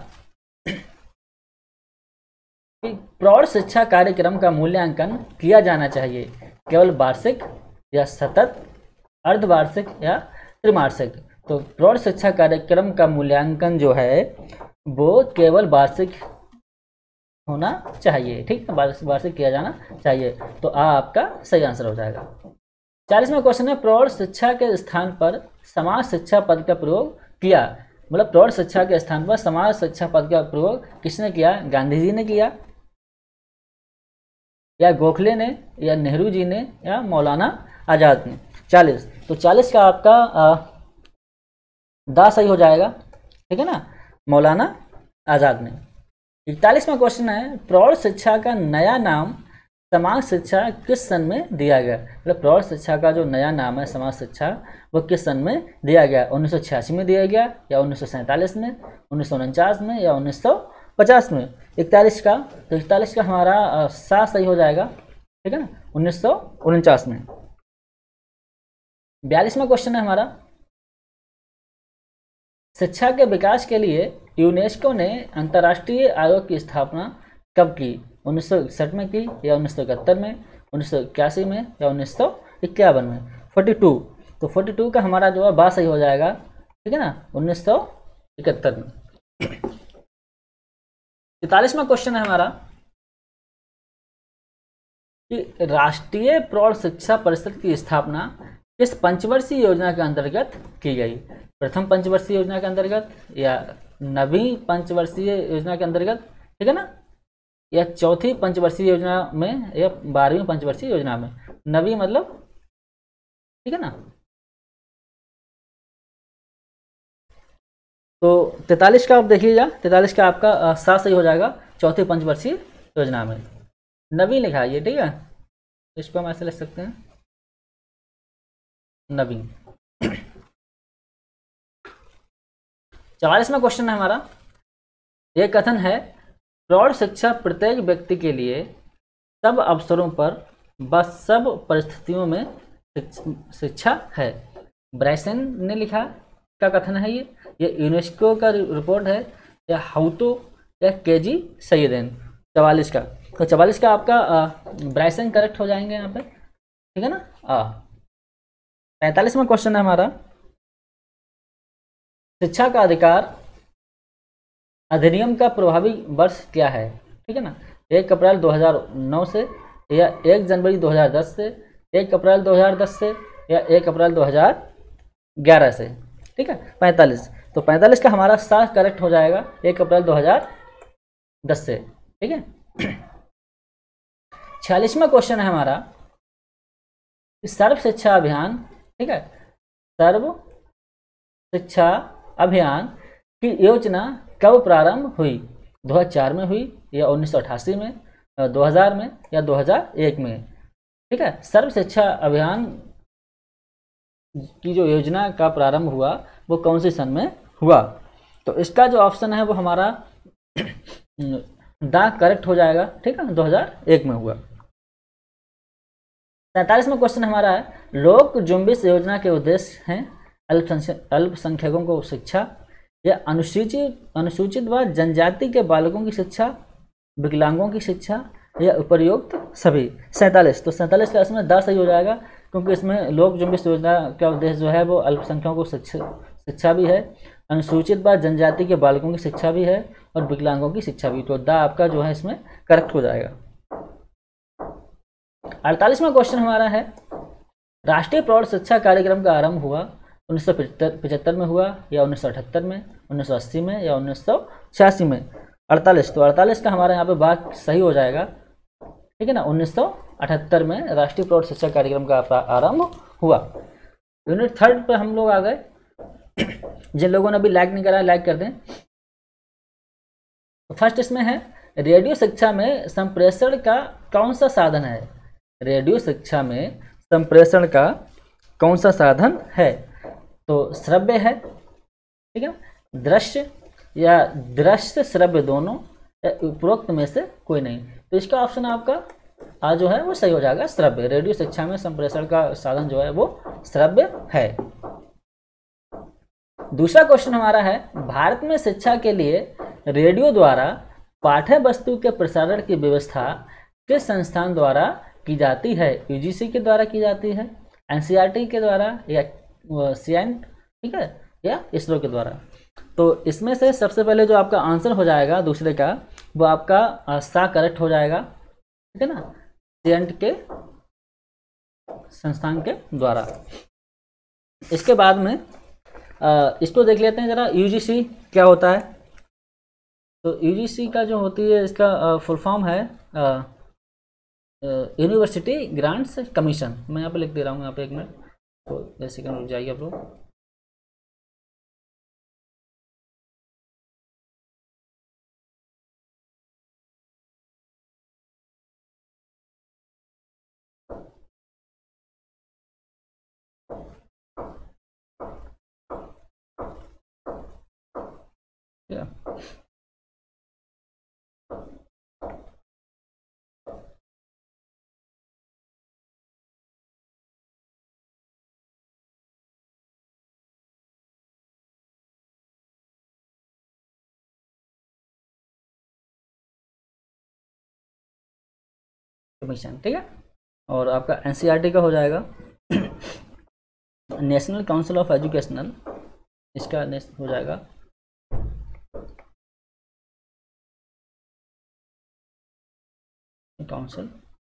कि प्रौढ़ शिक्षा कार्यक्रम का मूल्यांकन किया जाना चाहिए केवल वार्षिक, या सतत, अर्धवार्षिक, या त्रिमासिक? तो प्रौढ़ शिक्षा कार्यक्रम का मूल्यांकन जो है वो केवल वार्षिक होना चाहिए। ठीक है, वार्षिक किया जाना चाहिए। तो आ आपका सही आंसर हो जाएगा। चालीसवां क्वेश्चन है, प्रौढ़ शिक्षा के स्थान पर समाज शिक्षा पद का प्रयोग किया? मतलब प्रौढ़ शिक्षा के स्थान पर समाज शिक्षा पद का प्रयोग किसने किया? गांधी जी ने किया, या गोखले ने, या नेहरू जी ने, या मौलाना आज़ाद ने? चालीस। तो चालीस का आपका दा सही हो जाएगा। ठीक है ना, मौलाना आज़ाद ने। इकतालीसवां क्वेश्चन है, प्रौढ़ शिक्षा का नया नाम समाज शिक्षा किस सन में दिया गया? मतलब प्रौढ़ शिक्षा का जो नया नाम है समाज शिक्षा वो किस सन में दिया गया? उन्नीस सौ छियासी में दिया गया, या उन्नीस सौ सैंतालीस में, उन्नीस सौ उनचास में, या उन्नीस सौ पचास में? इकतालीस का, तो इकतालीस का हमारा सात सही हो जाएगा। ठीक है ना, उन्नीस सौ उनचास में। बयालीसवां क्वेश्चन है हमारा, शिक्षा के विकास के लिए यूनेस्को ने अंतर्राष्ट्रीय आयोग की स्थापना कब की? उन्नीस सौ इकसठ में की, या उन्नीस सौ इकहत्तर में, उन्नीस सौ इक्यासी में, या उन्नीस सौ इक्यावन में? बयालीस। तो बयालीस का हमारा जो है बा सही हो जाएगा। ठीक है ना, उन्नीस सौ इकहत्तर में। तैंतालीसवां क्वेश्चन है हमारा कि राष्ट्रीय प्रौढ़ शिक्षा परिषद की स्थापना किस पंचवर्षीय योजना के अंतर्गत की गई? प्रथम पंचवर्षीय योजना के अंतर्गत, या नवीं पंचवर्षीय योजना के अंतर्गत? ठीक है ना, या चौथी पंचवर्षीय योजना में, या बारहवीं पंचवर्षीय योजना में? नवीं मतलब, ठीक है ना। तो तैंतालीस का आप देखिएगा, तैंतालीस का आपका अ, सात सही हो जाएगा चौथी पंचवर्षीय योजना में। नवीन लिखा है ये, ठीक है, इसको हम ऐसे लिख सकते हैं नवीन। चवालीसवां क्वेश्चन है हमारा, यह कथन है प्रौढ़ शिक्षा प्रत्येक व्यक्ति के लिए सब अवसरों पर व सब परिस्थितियों में शिक्षा है। ब्राइसन ने लिखा का कथन है ये ये यूनेस्को का रिपोर्ट है, या हाउतो, या केजी सैयदन। चवालीस का, तो चवालीस का आपका ब्राइसन करेक्ट हो जाएंगे यहाँ पे, ठीक है ना। आ पैंतालीसवां क्वेश्चन है हमारा, शिक्षा का अधिकार अधिनियम का प्रभावी वर्ष क्या है, ठीक है ना। एक अप्रैल दो हज़ार नौ से, या एक जनवरी दो हज़ार दस से, एक अप्रैल दो हज़ार दस से, या एक अप्रैल दो हज़ार ग्यारह से, ठीक है। पैंतालीस, तो पैंतालीस का हमारा साथ करेक्ट हो जाएगा एक अप्रैल दो हज़ार दस से, ठीक है। छियालीसवां क्वेश्चन है हमारा, सर्व शिक्षा अभियान, ठीक है, सर्व शिक्षा अभियान की योजना कब प्रारंभ हुई? दो हज़ार चार में हुई, या उन्नीस सौ अठासी में, दो हज़ार में, या दो हज़ार एक में, ठीक है। सर्व शिक्षा अभियान की जो योजना का प्रारंभ हुआ वो कौन से सन में हुआ? तो इसका जो ऑप्शन है वो हमारा दा करेक्ट हो जाएगा, ठीक है, दो हज़ार एक में हुआ। सैंतालीसवां क्वेश्चन हमारा है, लोक जुम्बिश योजना के उद्देश्य हैं अल्पसंख्यकों को शिक्षा, या अनुसूचित अनुसूचित व जनजाति के बालकों की शिक्षा, विकलांगों की शिक्षा, या उपयुक्त सभी। सैंतालीस, तो सैंतालीस का इसमें दा सही हो जाएगा, क्योंकि इसमें लोक जुम्बिश योजना का उद्देश्य जो है वो अल्पसंख्यकों को शिक्षा शिक्षा भी है, अनुसूचित व जनजाति के बालकों की शिक्षा भी है, और विकलांगों की शिक्षा भी। तो दा आपका जो है इसमें करेक्ट हो जाएगा। अड़तालीसवां क्वेश्चन हमारा है, राष्ट्रीय प्रौढ़ शिक्षा कार्यक्रम का आरंभ हुआ उन्नीस सौ पचहत्तर में हुआ, या उन्नीस सौ अठहत्तर में, उन्नीस सौ अस्सी में, या उन्नीस सौ छियासी में? अड़तालीस, तो अड़तालीस का हमारा यहाँ पे बात सही हो जाएगा, ठीक है ना, उन्नीस सौ अठहत्तर में राष्ट्रीय प्रौढ़ शिक्षा कार्यक्रम का आरंभ हुआ। यूनिट थर्ड पर हम लोग आ गए। जिन लोगों ने अभी लाइक नहीं करा लाइक कर दें। तो फर्स्ट इसमें है, रेडियो शिक्षा में संप्रेषण का कौन सा साधन है? रेडियो शिक्षा में संप्रेषण का कौन सा साधन है? तो श्रव्य है, ठीक है, दृश्य, या दृश्य श्रव्य दोनों, या उपरोक्त में से कोई नहीं। तो इसका ऑप्शन आपका आ जो है वो सही हो जाएगा, श्रव्य। रेडियो शिक्षा में संप्रेषण का साधन जो है वो श्रव्य है। दूसरा क्वेश्चन हमारा है, भारत में शिक्षा के लिए रेडियो द्वारा पाठ्य वस्तु के प्रसारण की व्यवस्था किस संस्थान द्वारा की जाती है? यूजीसी के द्वारा की जाती है, एनसीईआरटी के द्वारा, या सीएंट, ठीक है, या इसरो के द्वारा? तो इसमें से सबसे पहले जो आपका आंसर हो जाएगा दूसरे का, वो आपका सा करेक्ट हो जाएगा, ठीक है ना, सीएंट के संस्थान के द्वारा। इसके बाद में आ, इसको देख लेते हैं जरा, यूजीसी क्या होता है। तो यूजीसी का जो होती है, इसका फुल फॉर्म है यूनिवर्सिटी ग्रांट्स कमीशन। मैं यहाँ पे लिख दे रहा हूँ, यहाँ पे एक मिनट, तो जैसे कि रुक जाइए आप लोग। कमीशन, ठीक है। और आपका एनसीईआरटी का हो जाएगा नेशनल काउंसिल ऑफ एजुकेशनल, इसका हो जाएगा काउंसिल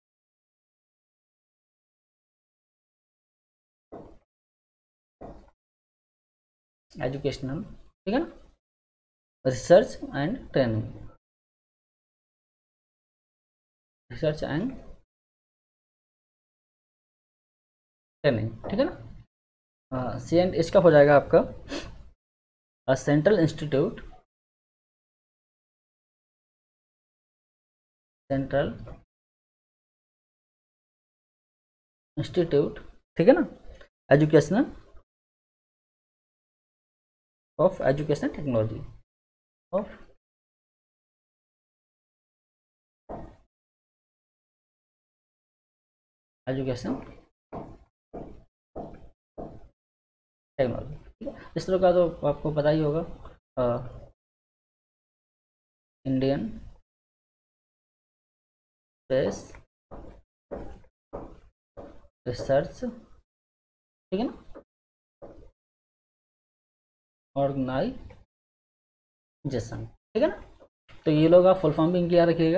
एजुकेशनल, ठीक है ना, research and training, research and training, ठीक है ना। सी एंड इसका हो जाएगा आपका अ सेंट्रल इंस्टीट्यूट सेंट्रल इंस्टीट्यूट, ठीक है ना, educational of education technology of education technology, ठीक है। इसरो का तो आपको पता ही होगा, इंडियन स्पेस रिसर्च, ठीक है ना, ऑर्गेनाइजेशन, ठीक है ना। तो ये लोग आप फुल फॉर्म भी इनकी याद रखिएगा।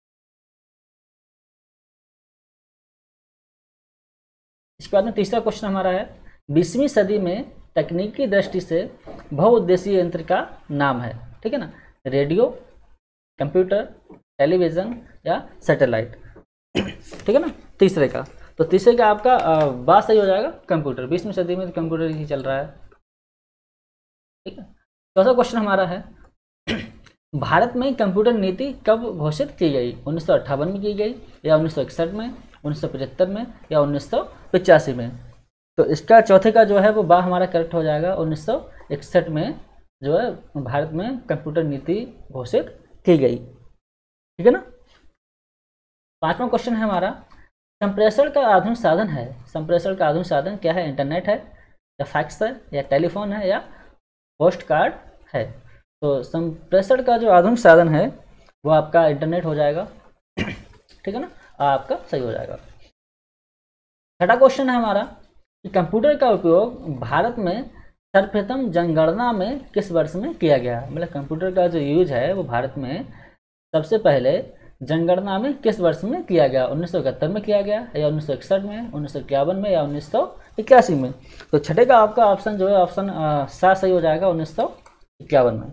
इसके बाद में तीसरा क्वेश्चन हमारा है, बीसवीं सदी में तकनीकी दृष्टि से बहुउद्देशीय यंत्र का नाम है, ठीक है ना, रेडियो, कंप्यूटर, टेलीविजन या सैटेलाइट, ठीक है ना, तीसरे का। तो तीसरे का आपका बात सही हो जाएगा कंप्यूटर, बीसवीं सदी में तो कंप्यूटर ही चल रहा है, ठीक है। चौथा क्वेश्चन हमारा है, भारत में कंप्यूटर नीति कब घोषित की गई, उन्नीस सौ अट्ठावन में की गई या उन्नीस सौ इकसठ में, उन्नीस सौ पचहत्तर में या उन्नीस सौ पचासी में। तो इसका चौथे का जो है वो बा हमारा करेक्ट हो जाएगा, उन्नीस सौ इकसठ में जो है भारत में कंप्यूटर नीति घोषित की गई, ठीक है ना। पांचवा क्वेश्चन है हमारा, संप्रेषण का आधुनिक साधन है, संप्रेषण का आधुनिक साधन क्या है, इंटरनेट है या फैक्स है या टेलीफोन है या पोस्ट कार्ड है। तो संप्रेषण का जो आधुनिक साधन है वो आपका इंटरनेट हो जाएगा, ठीक है ना, आपका सही हो जाएगा। छठा क्वेश्चन है हमारा कि कंप्यूटर का उपयोग भारत में सर्वप्रथम जनगणना में किस वर्ष में किया गया, मतलब कंप्यूटर का जो यूज है वो भारत में सबसे पहले जनगणना में किस वर्ष में किया गया, उन्नीस सौ इकहत्तर में किया गया या उन्नीस सौ इकसठ में, उन्नीस सौ इक्यावन में या उन्नीस सौ इक्यासी में। तो छठे का आपका ऑप्शन जो है ऑप्शन सा सही हो जाएगा, उन्नीस सौ इक्यावन में,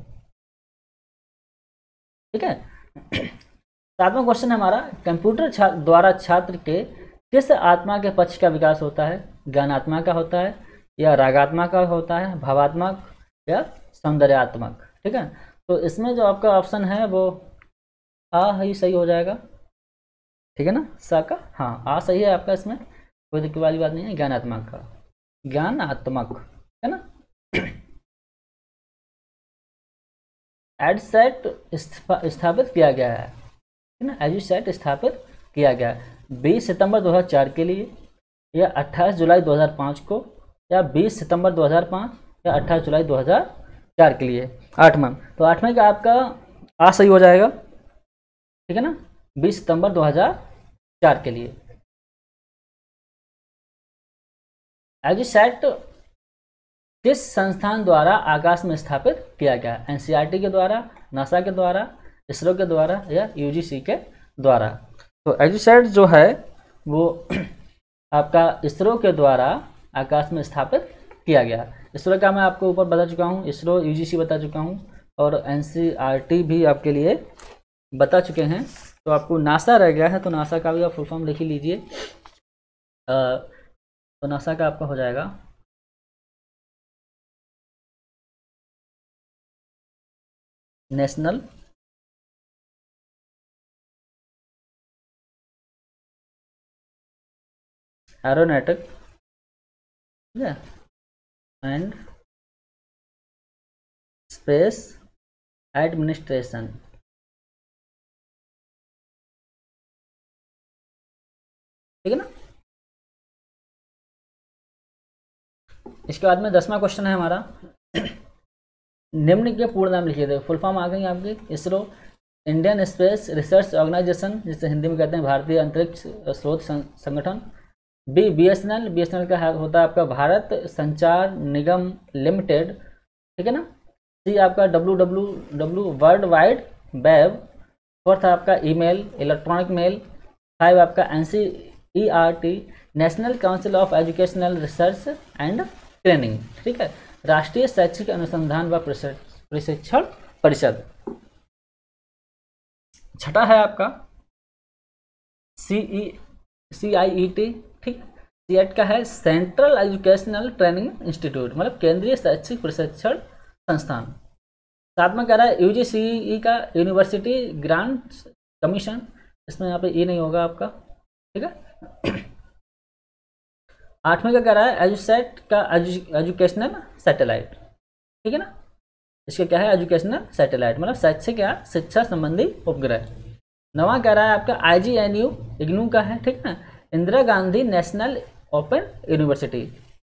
ठीक है। सातवां क्वेश्चन हमारा, कंप्यूटर छा, द्वारा छात्र के किस आत्मा के पक्ष का विकास होता है, ज्ञानात्मा का होता है या रागात्मा का होता है, भावात्मक या सौंदर्यात्मक, ठीक है। तो इसमें जो आपका ऑप्शन है वो आ ही सही हो जाएगा, ठीक है ना, सा का हाँ आ सही है आपका, इसमें कोई दिक्कत वाली बात नहीं है, ज्ञानात्मक का, ज्ञानात्मक, है ना। एडसेट स्थापित किया गया है, है ना, एडसेट स्थापित किया गया है बीस सितंबर दो हज़ार चार के लिए या अट्ठाईस जुलाई दो हज़ार पाँच को या बीस सितंबर दो हज़ार पाँच या अट्ठाईस जुलाई दो हज़ार चार के लिए। आठवां, तो आठवें का आपका आ सही हो जाएगा, ठीक है ना, बीस सितंबर दो हज़ार चार के लिए। एडसेट किस संस्थान द्वारा आकाश में स्थापित किया गया, एनसीईआरटी के द्वारा, नासा के द्वारा, इसरो के द्वारा या यूजीसी के द्वारा। तो एडसेट जो है वो आपका इसरो के द्वारा आकाश में स्थापित किया गया। इसरो का मैं आपको ऊपर बता चुका हूँ, इसरो यूजीसी बता चुका हूँ और एनसीईआरटी भी आपके लिए बता चुके हैं। तो आपको नासा रह गया है, तो नासा का भी आप फुल फॉर्म लिख ही लीजिए। तो नासा का आपका हो जाएगा national aeronautic and space administration, ठीक है ना। इसके बाद में दसवां क्वेश्चन है हमारा, निम्न के पूर्ण नाम लिखिए थे, फुल फॉर्म आ गई आपकी, ISRO, Indian space research organisation जिसे हिंदी में कहते हैं भारतीय अंतरिक्ष स्रोत संगठन, बी बीएसएनएल, बीएसएनएल का होता है आपका भारत संचार निगम लिमिटेड, ठीक है ना। सी आपका W W W world wide web, fourth आपका ईमेल इलेक्ट्रॉनिक मेल, फाइव आपका NCERT national council of educational research and training, ठीक है, राष्ट्रीय शैक्षिक अनुसंधान व प्रशिक्षण परिषद। छठा है आपका सीई सीआईईटी, ठीक, सीएट का है सेंट्रल एजुकेशनल ट्रेनिंग इंस्टीट्यूट, मतलब केंद्रीय शैक्षिक प्रशिक्षण संस्थान। साथ में कह रहा है यूजीसी का यूनिवर्सिटी ग्रांट कमीशन, इसमें यहाँ पे ई नहीं होगा आपका, ठीक है। आठवें का कह रहा है एजुसेट का एजुकेशनल सैटेलाइट, ठीक है ना, इसका क्या है एजुकेशनल सैटेलाइट मतलब शैक्षिक या शिक्षा संबंधी उपग्रह। नवा कह रहा है आपका आईजीएनयू इग्नू का है, ठीक है ना, Indira Gandhi national open university.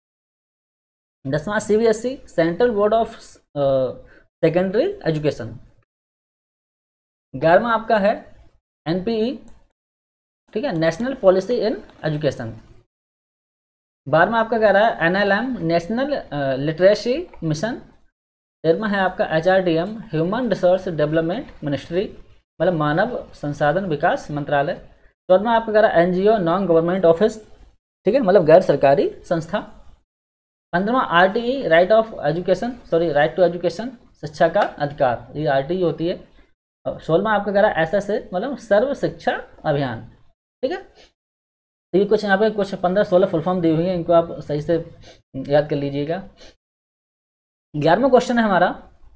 दसवां CBSE central board of secondary education. ग्यारहवां आपका है एनपीई, ठीक है, नेशनल पॉलिसी इन एजुकेशन। बारहवां आपका कह रहा है एनएलएम नेशनल लिटरेसी मिशन। तेरहवां है आपका HRDM human resource development ministry मतलब मानव संसाधन विकास मंत्रालय। चौदहवां आपका कह रहा है एनजीओ नॉन गवर्नमेंट ऑफिस, ठीक है, मतलब गैर सरकारी संस्था। पंद्रहवां RTE right of education sorry right to education शिक्षा का अधिकार, ये आरटीई होती है। और सोलहवां आपका कह रहा है एसएसए मतलब सर्व शिक्षा अभियान, ठीक है। तो ये कुछ यहाँ पे कुछ पंद्रह सोलह फुल फॉर्म दी हुई है, इनको आप सही से याद कर लीजिएगा। ग्यारहवां क्वेश्चन है हमारा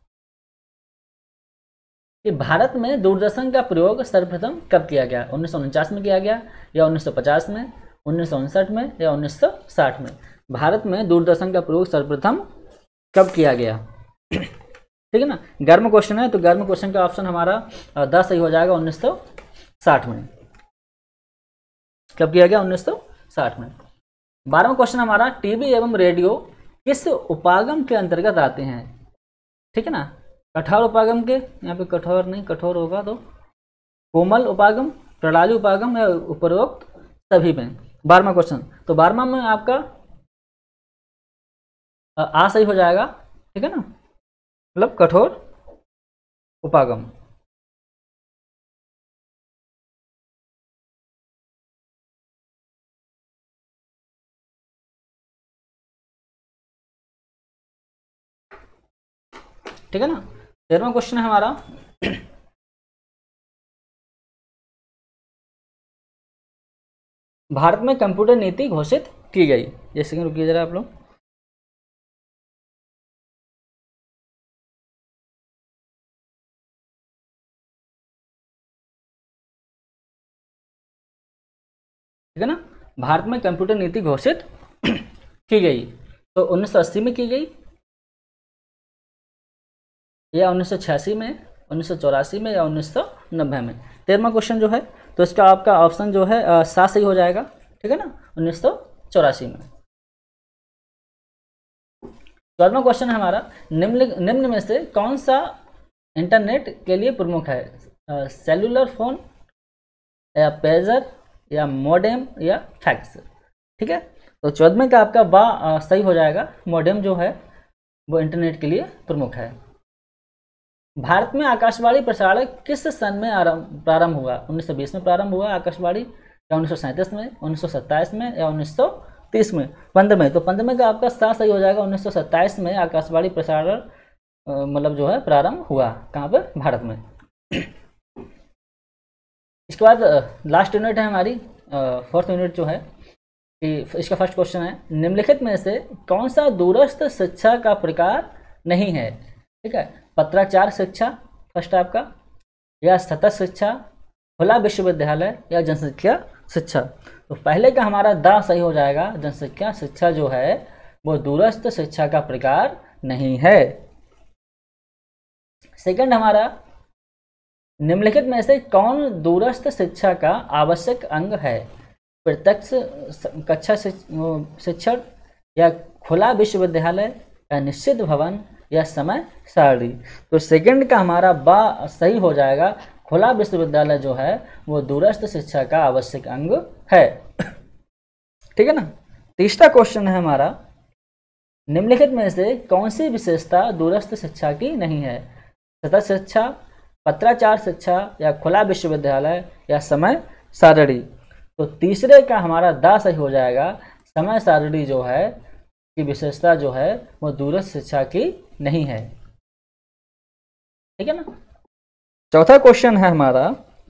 कि भारत में दूरदर्शन का प्रयोग सर्वप्रथम कब किया गया, उन्नीस सौ उनचास में किया गया या उन्नीस सौ पचास में, उन्नीस सौ उनसठ में या उन्नीस सौ साठ में। भारत में दूरदर्शन का प्रयोग सर्वप्रथम कब किया गया, ठीक है ना। ग्यारहवां क्वेश्चन है, तो ग्यारहवें क्वेश्चन का ऑप्शन हमारा दस सही हो जाएगा, उन्नीस सौ साठ में। कब किया गया, उन्नीस सौ साठ में। बारहवां क्वेश्चन हमारा टीवी एवं रेडियो किस उपागम के अंतर्गत आते हैं, ठीक है ना। कठोर उपागम के, यहाँ पे कठोर नहीं कठोर होगा तो कोमल उपागम, प्रणाली उपागम या उपरोक्त सभी में। बारहवां क्वेश्चन, तो बारहवां में आपका आ सही हो जाएगा, ठीक है ना, मतलब कठोर उपागम। ठीक है ना। तेरहवां क्वेश्चन है हमारा भारत में कंप्यूटर नीति घोषित की गई। एक सेकंड रुकिए जरा आप लोग। ठीक है ना, भारत में कंप्यूटर नीति घोषित की गई तो उन्नीस सौ अस्सी में की गई या उन्नीस सौ छियासी में, उन्नीस सौ चौरासी में या उन्नीस सौ नब्बे में। तेरहवां क्वेश्चन जो है तो इसका आपका ऑप्शन जो है सात सही हो जाएगा, ठीक है ना, उन्नीस सौ चौरासी में। चौदहवां क्वेश्चन है हमारा निम्न निम्न में से कौन सा इंटरनेट के लिए प्रमुख है, सेलुलर फोन या पेजर या मॉडेम या फैक्स, ठीक है। तो चौदहवें का आपका बा सही हो जाएगा, मॉडेम जो है वो इंटरनेट के लिए प्रमुख है। भारत में आकाशवाणी प्रसारण किस सन में आरंभ प्रारंभ हुआ, उन्नीस सौ बीस में प्रारंभ हुआ आकाशवाणी या उन्नीस सौ सैंतीस में, उन्नीस सौ सत्ताईस में या उन्नीस सौ तीस में, पंद्रह में। तो पंद्रह में का आपका सात सही हो जाएगा, उन्नीस सौ सत्ताईस में आकाशवाणी प्रसारण मतलब जो है प्रारंभ हुआ, कहाँ पर, भारत में। इसके बाद लास्ट यूनिट है हमारी फोर्थ यूनिट जो है कि इसका फर्स्ट क्वेश्चन है निम्नलिखित में से कौन सा दूरस्थ शिक्षा का प्रकार नहीं है, ठीक है। पत्राचार शिक्षा फर्स्ट आपका, या सतत शिक्षा, खुला विश्वविद्यालय या जनसंख्या शिक्षा। तो पहले का हमारा दा सही हो जाएगा, जनसंख्या शिक्षा जो है वो दूरस्थ शिक्षा का प्रकार नहीं है। सेकंड हमारा निम्नलिखित में से कौन दूरस्थ शिक्षा का आवश्यक अंग है, प्रत्यक्ष कक्षा शिक्षण या खुला विश्वविद्यालय या निश्चित भवन या समय सारणी। तो सेकंड का हमारा बा सही हो जाएगा, खुला विश्वविद्यालय जो है वो दूरस्थ शिक्षा का आवश्यक अंग है, ठीक है ना। तीसरा क्वेश्चन है हमारा निम्नलिखित में से कौन सी विशेषता दूरस्थ शिक्षा की नहीं है, सतत शिक्षा, पत्राचार शिक्षा या खुला विश्वविद्यालय या समय सारणी। तो तीसरे का हमारा दा सही हो जाएगा, समय सारणी जो है की विशेषता जो है वो दूरस्थ शिक्षा की नहीं है, ठीक है ना। चौथा क्वेश्चन है हमारा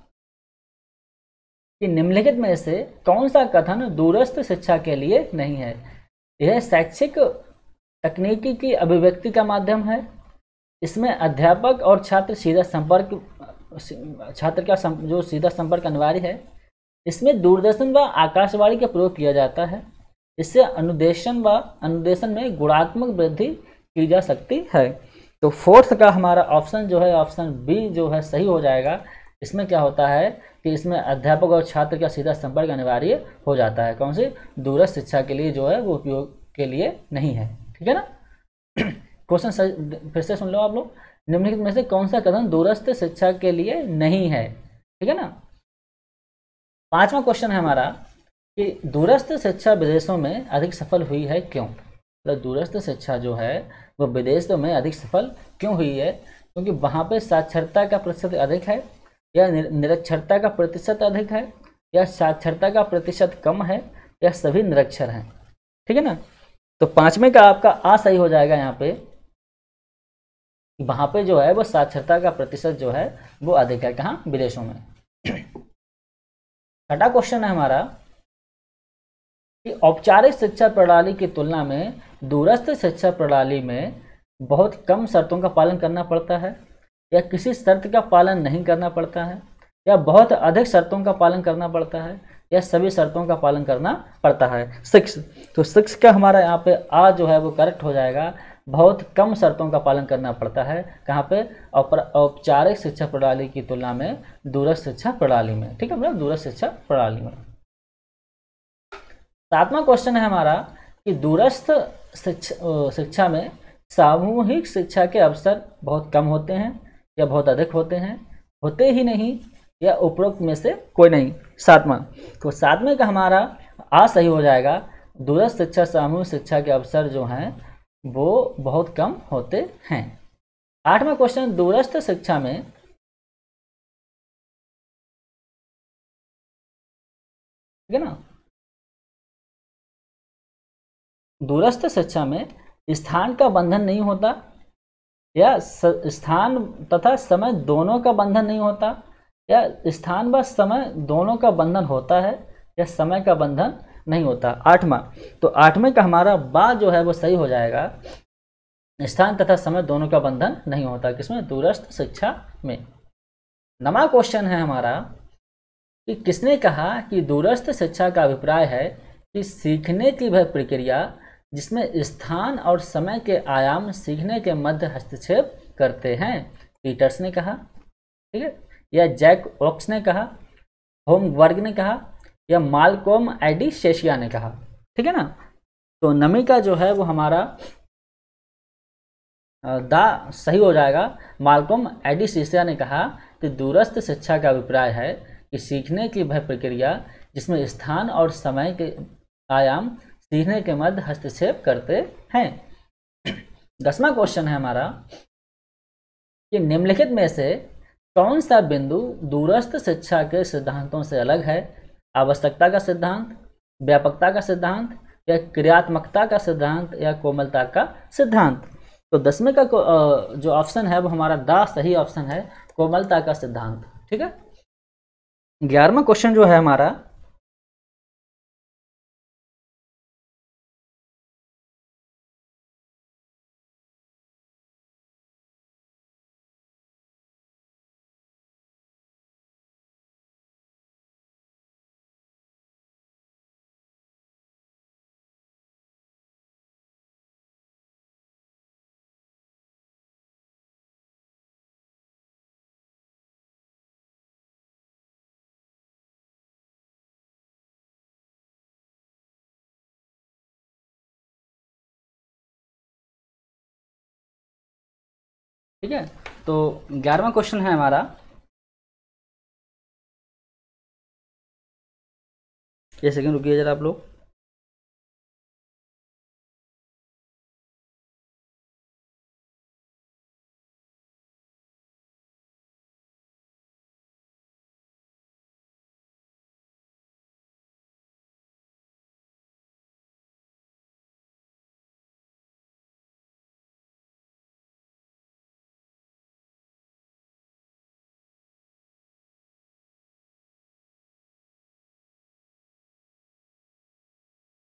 कि निम्नलिखित में से कौन सा कथन दूरस्थ शिक्षा के लिए नहीं है, यह शैक्षिक तकनीकी की अभिव्यक्ति का माध्यम है, इसमें अध्यापक और छात्र सीधा संपर्क छात्र का सं, जो सीधा संपर्क अनिवार्य है। इसमें दूरदर्शन व आकाशवाणी का प्रयोग किया जाता है। इससे अनुदेशन व अनुदेशन में गुणात्मक वृद्धि की जा सकती है। तो फोर्थ का हमारा ऑप्शन जो है ऑप्शन बी जो है सही हो जाएगा। इसमें क्या होता है कि इसमें अध्यापक और छात्र का सीधा संपर्क अनिवार्य हो जाता है। कौन सी? दूरस्थ शिक्षा के लिए जो है वो उपयोग के लिए नहीं है। ठीक है ना। क्वेश्चन फिर से सुन लो आप लोग। निम्नलिखित में से कौन सा कथन दूरस्थ शिक्षा के लिए नहीं है? ठीक है ना। पांचवा क्वेश्चन है हमारा कि दूरस्थ शिक्षा विदेशों में अधिक सफल हुई है क्यों? मतलब दूरस्थ शिक्षा जो है वो विदेशों में अधिक सफल क्यों हुई है? क्योंकि वहाँ पे साक्षरता का प्रतिशत अधिक है, या निरक्षरता का प्रतिशत अधिक है, या साक्षरता का प्रतिशत कम है, या सभी निरक्षर हैं। ठीक है ना। तो पांचवें का आपका आ सही हो जाएगा यहाँ पे। वहाँ पे जो है वो साक्षरता का प्रतिशत जो है वो अधिक है। कहाँ? विदेशों में। छठा क्वेश्चन है हमारा कि औपचारिक शिक्षा प्रणाली की तुलना में दूरस्थ शिक्षा प्रणाली में बहुत कम शर्तों का पालन करना पड़ता है, या किसी शर्त का पालन नहीं करना पड़ता है, या बहुत अधिक शर्तों का पालन करना पड़ता है, या सभी शर्तों का पालन करना पड़ता है। सिक्स तो सिक्स का हमारा यहाँ पे आ जो है वो करेक्ट हो जाएगा। बहुत कम शर्तों का पालन करना पड़ता है। कहाँ पे? औपचारिक शिक्षा प्रणाली की तुलना में दूरस्थ शिक्षा प्रणाली में। ठीक है, मतलब दूरस्थ शिक्षा प्रणाली में। सातवां क्वेश्चन है हमारा कि दूरस्थ शिक्षा शिक्षा में सामूहिक शिक्षा के अवसर बहुत कम होते हैं या बहुत अधिक होते हैं, होते ही नहीं, या उपरोक्त में से कोई नहीं। सातवां तो सातवें का हमारा आ सही हो जाएगा। दूरस्थ शिक्षा सामूहिक शिक्षा के अवसर जो हैं वो बहुत कम होते हैं। आठवां क्वेश्चन दूरस्थ शिक्षा में ठीक है ना, दूरस्थ शिक्षा में स्थान का बंधन नहीं होता, या स्थान तथा समय दोनों का बंधन नहीं होता, या स्थान व समय दोनों का बंधन होता है, या समय का बंधन नहीं होता। आठवां तो आठवें का हमारा बा जो है वो सही हो जाएगा। स्थान तथा समय दोनों का बंधन नहीं होता। किसमें? दूरस्थ शिक्षा में। नवा क्वेश्चन है हमारा कि किसने कहा कि दूरस्थ शिक्षा का अभिप्राय है कि सीखने की वह प्रक्रिया जिसमें स्थान और समय के आयाम सीखने के मध्य हस्तक्षेप करते हैं। पीटर्स ने कहा, ठीक है, या जैक ऑक्स ने कहा, होमवर्ग ने कहा, या मालकोम एडिशेशिया ने कहा। ठीक है ना। तो नमी का जो है वो हमारा दा सही हो जाएगा। मालकोम एडिशेशिया ने कहा कि दूरस्थ शिक्षा का अभिप्राय है कि सीखने की वह प्रक्रिया जिसमें स्थान और समय के आयाम सीखने के मध्य हस्तक्षेप करते हैं। दसवां क्वेश्चन है हमारा कि निम्नलिखित में से कौन सा बिंदु दूरस्थ शिक्षा के सिद्धांतों से अलग है? आवश्यकता का सिद्धांत, व्यापकता का सिद्धांत, या क्रियात्मकता का सिद्धांत, या कोमलता का सिद्धांत। तो दसवें का जो ऑप्शन है वो हमारा दा सही ऑप्शन है, कोमलता का सिद्धांत। ठीक है। ग्यारहवां क्वेश्चन जो है हमारा ठीक है। तो ग्यारहवां क्वेश्चन है हमारा, एक सेकंड रुकिए जरा आप लोग।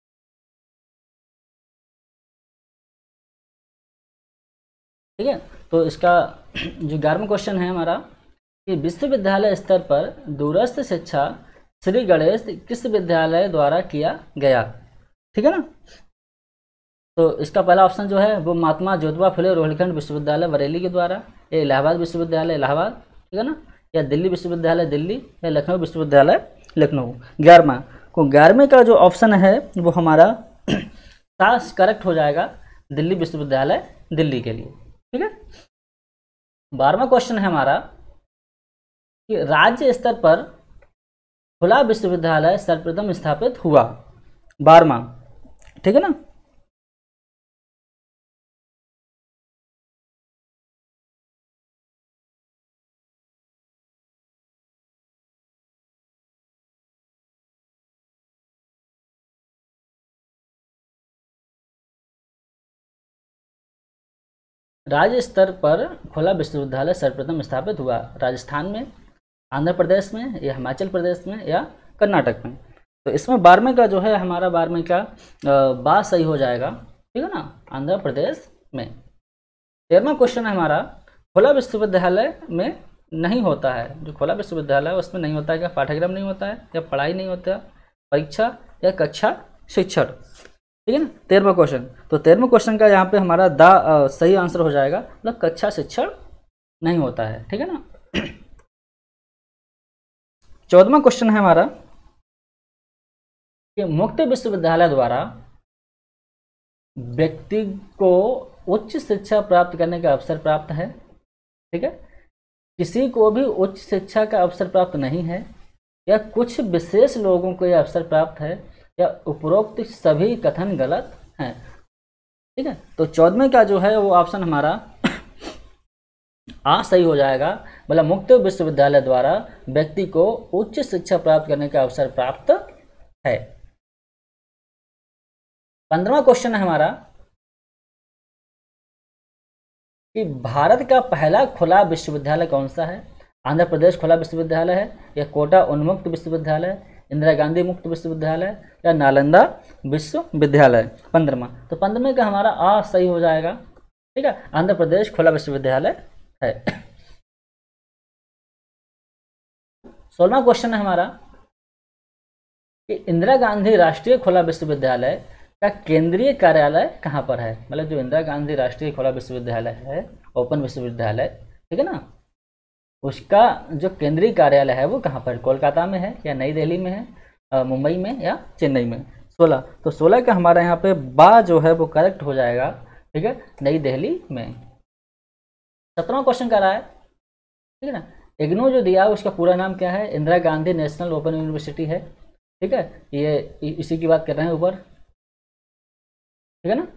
ठीक है। तो इसका जो ग्यारहवां क्वेश्चन है हमारा कि विश्वविद्यालय स्तर पर दूरस्थ शिक्षा श्री गणेश किस विद्यालय द्वारा किया गया, ठीक है ना। तो इसका पहला ऑप्शन जो है वो महात्मा ज्योतिबा फुले रोहिलखंड विश्वविद्यालय बरेली के द्वारा, या इलाहाबाद विश्वविद्यालय इलाहाबाद, ठीक है ना, या दिल्ली विश्वविद्यालय दिल्ली, या लखनऊ विश्वविद्यालय लखनऊ। ग्यारहवां को ग्यारहवें का जो ऑप्शन है वो हमारा सास करेक्ट हो जाएगा दिल्ली विश्वविद्यालय दिल्ली के लिए, ठीक है। बारहवां क्वेश्चन है हमारा कि राज्य स्तर पर खुला विश्वविद्यालय सर्वप्रथम स्थापित हुआ, बारहवां, ठीक है ना। राज्य स्तर पर खुला विश्वविद्यालय सर्वप्रथम स्थापित हुआ राजस्थान में, आंध्र प्रदेश में, या हिमाचल प्रदेश में, या कर्नाटक में। तो इसमें बारहवें का जो है हमारा बारहवें का बात सही हो जाएगा, ठीक है ना, आंध्र प्रदेश में। तेरहवां क्वेश्चन है हमारा खुला विश्वविद्यालय में नहीं होता है, जो खुला विश्वविद्यालय है उसमें नहीं होता है क्या, पाठ्यक्रम नहीं होता है, या पढ़ाई नहीं होता, परीक्षा या कक्षा शिक्षण, ठीक है ना। तेरहवां क्वेश्चन, तो तेरहवें क्वेश्चन का यहाँ पे हमारा दा सही आंसर हो जाएगा, मतलब कक्षा शिक्षण नहीं होता है, ठीक है ना। चौदहवां क्वेश्चन है हमारा कि मुक्त विश्वविद्यालय द्वारा व्यक्ति को उच्च शिक्षा प्राप्त करने का अवसर प्राप्त है, ठीक है। किसी को भी उच्च शिक्षा का अवसर प्राप्त नहीं है, या कुछ विशेष लोगों को यह अवसर प्राप्त है, या उपरोक्त सभी कथन गलत हैं, ठीक है। तो चौदहवें का जो है वो ऑप्शन हमारा आ सही हो जाएगा, मतलब मुक्त विश्वविद्यालय द्वारा व्यक्ति को उच्च शिक्षा प्राप्त करने का अवसर प्राप्त है। पंद्रहवां क्वेश्चन है हमारा कि भारत का पहला खुला विश्वविद्यालय कौन सा है। आंध्र प्रदेश खुला विश्वविद्यालय है, या कोटा उन्मुक्त विश्वविद्यालय, इंदिरा गांधी मुक्त विश्वविद्यालय, या नालंदा विश्वविद्यालय। पंद्रहवां, तो पंद्रहवें का हमारा आ सही हो जाएगा, ठीक है, आंध्र प्रदेश खुला विश्वविद्यालय है। सोलहवां क्वेश्चन है हमारा कि इंदिरा गांधी राष्ट्रीय खुला विश्वविद्यालय का केंद्रीय कार्यालय कहाँ पर है, मतलब जो इंदिरा गांधी राष्ट्रीय खुला विश्वविद्यालय है, ओपन विश्वविद्यालय, ठीक है ना, उसका जो केंद्रीय कार्यालय है वो कहाँ पर, कोलकाता में है, या नई दिल्ली में है, मुंबई में, या चेन्नई में। सोलह, तो सोलह का हमारा यहाँ पे बा जो है वो करेक्ट हो जाएगा, ठीक है, नई दिल्ली में। सत्रहवां क्वेश्चन कर रहा है, ठीक है ना, इग्नू जो दिया उसका पूरा नाम क्या है, Indira Gandhi national open university है, ठीक है, ये इसी की बात कर रहे हैं ऊपर, ठीक है ना।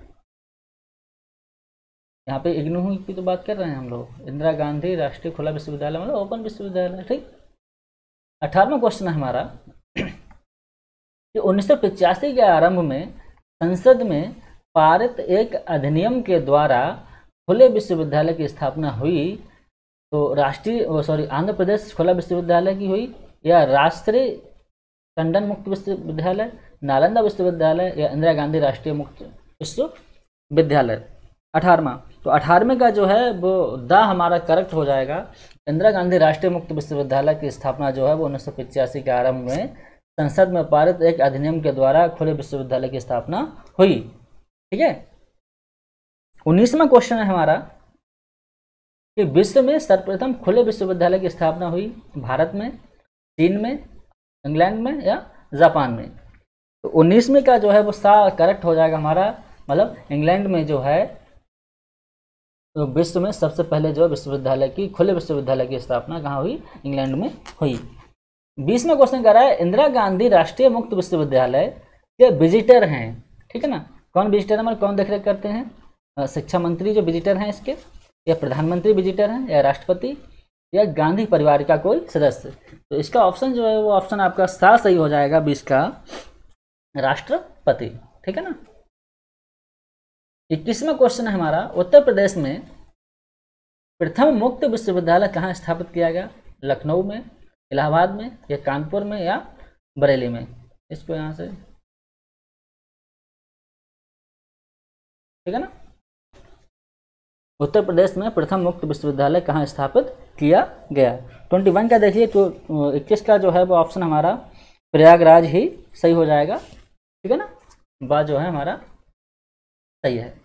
यहाँ पे इग्नू की तो बात कर रहे हैं हम लोग, इंदिरा गांधी राष्ट्रीय खुला विश्वविद्यालय मतलब ओपन विश्वविद्यालय, ठीक। अठारहवां क्वेश्चन है हमारा कि उन्नीस सौ पिचासी के आरंभ में संसद में पारित एक अधिनियम के द्वारा खुले विश्वविद्यालय की स्थापना हुई, तो राष्ट्रीय सॉरी आंध्र प्रदेश खुला विश्वविद्यालय की हुई, या राष्ट्रीय टंडन मुक्त विश्वविद्यालय, नालंदा विश्वविद्यालय, या इंदिरा गांधी राष्ट्रीय मुक्त विश्वविद्यालय। अठारहवां, तो अठारहवें का जो है वो दा हमारा करेक्ट हो जाएगा, इंदिरा गांधी राष्ट्रीय मुक्त विश्वविद्यालय की स्थापना जो है वो उन्नीस सौ पिचासी के आरंभ में संसद में पारित एक अधिनियम के द्वारा खुले विश्वविद्यालय की स्थापना हुई, ठीक है। उन्नीसवां क्वेश्चन है हमारा कि विश्व में सर्वप्रथम खुले विश्वविद्यालय की स्थापना हुई भारत में, चीन में, इंग्लैंड में, या जापान में। तो उन्नीसवें का जो है वो सा करेक्ट हो जाएगा हमारा, मतलब इंग्लैंड में जो है तो विश्व में सबसे पहले जो विश्वविद्यालय की खुले विश्वविद्यालय की स्थापना कहाँ हुई, इंग्लैंड में हुई। बीसवां क्वेश्चन कर रहा है इंदिरा गांधी राष्ट्रीय मुक्त विश्वविद्यालय के विजिटर हैं, ठीक है ना, कौन विजिटर है, मतलब कौन देख रेख करते हैं, शिक्षा मंत्री जो विजिटर हैं इसके, या प्रधानमंत्री विजिटर हैं, या राष्ट्रपति, या गांधी परिवार का कोई सदस्य। तो इसका ऑप्शन जो है वो ऑप्शन आपका सा सही हो जाएगा, बीस का राष्ट्रपति, ठीक है ना। इक्कीसवां क्वेश्चन है हमारा उत्तर प्रदेश में प्रथम मुक्त विश्वविद्यालय कहाँ स्थापित किया गया, लखनऊ में, इलाहाबाद में, या कानपुर में, या बरेली में। इसको यहाँ से, ठीक है ना। उत्तर प्रदेश में प्रथम मुक्त विश्वविद्यालय कहाँ स्थापित किया गया। ट्वेंटी वन का देखिए, तो इक्कीस का जो है वो ऑप्शन हमारा प्रयागराज ही सही हो जाएगा, ठीक है ना, बात जो है हमारा सही है।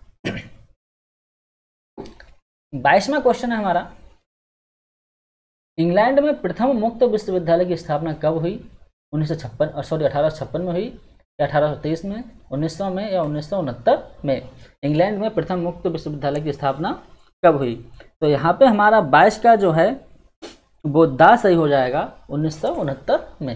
बाईसवां क्वेश्चन है हमारा, इंग्लैंड में प्रथम मुक्त विश्वविद्यालय की स्थापना कब हुई। उन्नीस सौ छप्पन सॉरी अठारह सौ छप्पन में हुई, या अठारह सौ तेईस में, उन्नीस सौ में, या उन्नीस सौ उनहत्तर में। इंग्लैंड में प्रथम मुक्त विश्वविद्यालय की स्थापना कब हुई। तो यहाँ पे हमारा बाईस का जो है वो दा सही हो जाएगा, उन्नीस सौ उनहत्तर में।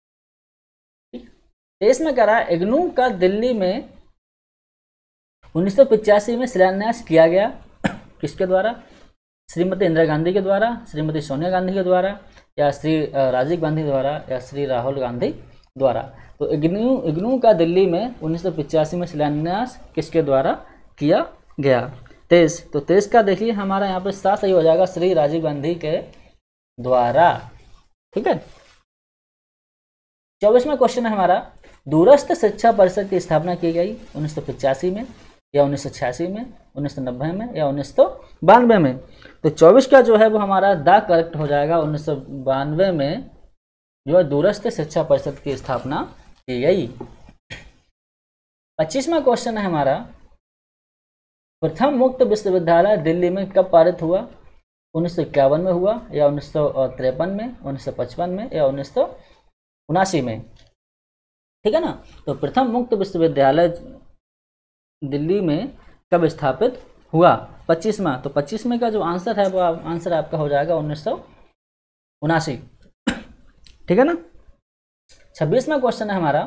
तेईस में करा, इग्नू का दिल्ली में उन्नीस सौ पचासी में शिलान्यास किया गया, किसके द्वारा। श्रीमती इंदिरा गांधी के द्वारा, श्रीमती सोनिया गांधी के द्वारा, या श्री राजीव गांधी द्वारा, या श्री राहुल गांधी द्वारा। तो इग्नू इग्नू का दिल्ली में उन्नीस सौ पचासी में शिलान्यास किसके द्वारा किया गया। तेईस, तो तेईस का देखिए हमारा यहाँ पे सा सही हो जाएगा, श्री राजीव गांधी के द्वारा, ठीक है। चौबीसवां क्वेश्चन है हमारा, दूरस्थ शिक्षा परिषद की स्थापना की गई उन्नीस सौ पचासी में, या उन्नीस सौ छियासी में, उन्नीस सौ नब्बे में, या उन्नीस सौ बानवे में। तो चौबीस का जो है वो हमारा दा करेक्ट हो जाएगा, उन्नीस सौ बानवे में जो है दूरस्थ शिक्षा परिषद की स्थापना की गई। पच्चीसवां क्वेश्चन है हमारा, प्रथम मुक्त विश्वविद्यालय दिल्ली में कब पारित हुआ। उन्नीस सौ इक्यावन में हुआ, या उन्नीस सौ तिरपन में, उन्नीस सौ पचपन में, या उन्नीस सौ उनासी में, ठीक है ना। तो प्रथम मुक्त विश्वविद्यालय दिल्ली में कब स्थापित हुआ, पच्चीसवां। तो पच्चीस में का जो आंसर है वो आंसर आपका हो जाएगा उन्नीस सौ उनासी, ठीक है ना। छब्बीसवां क्वेश्चन है हमारा,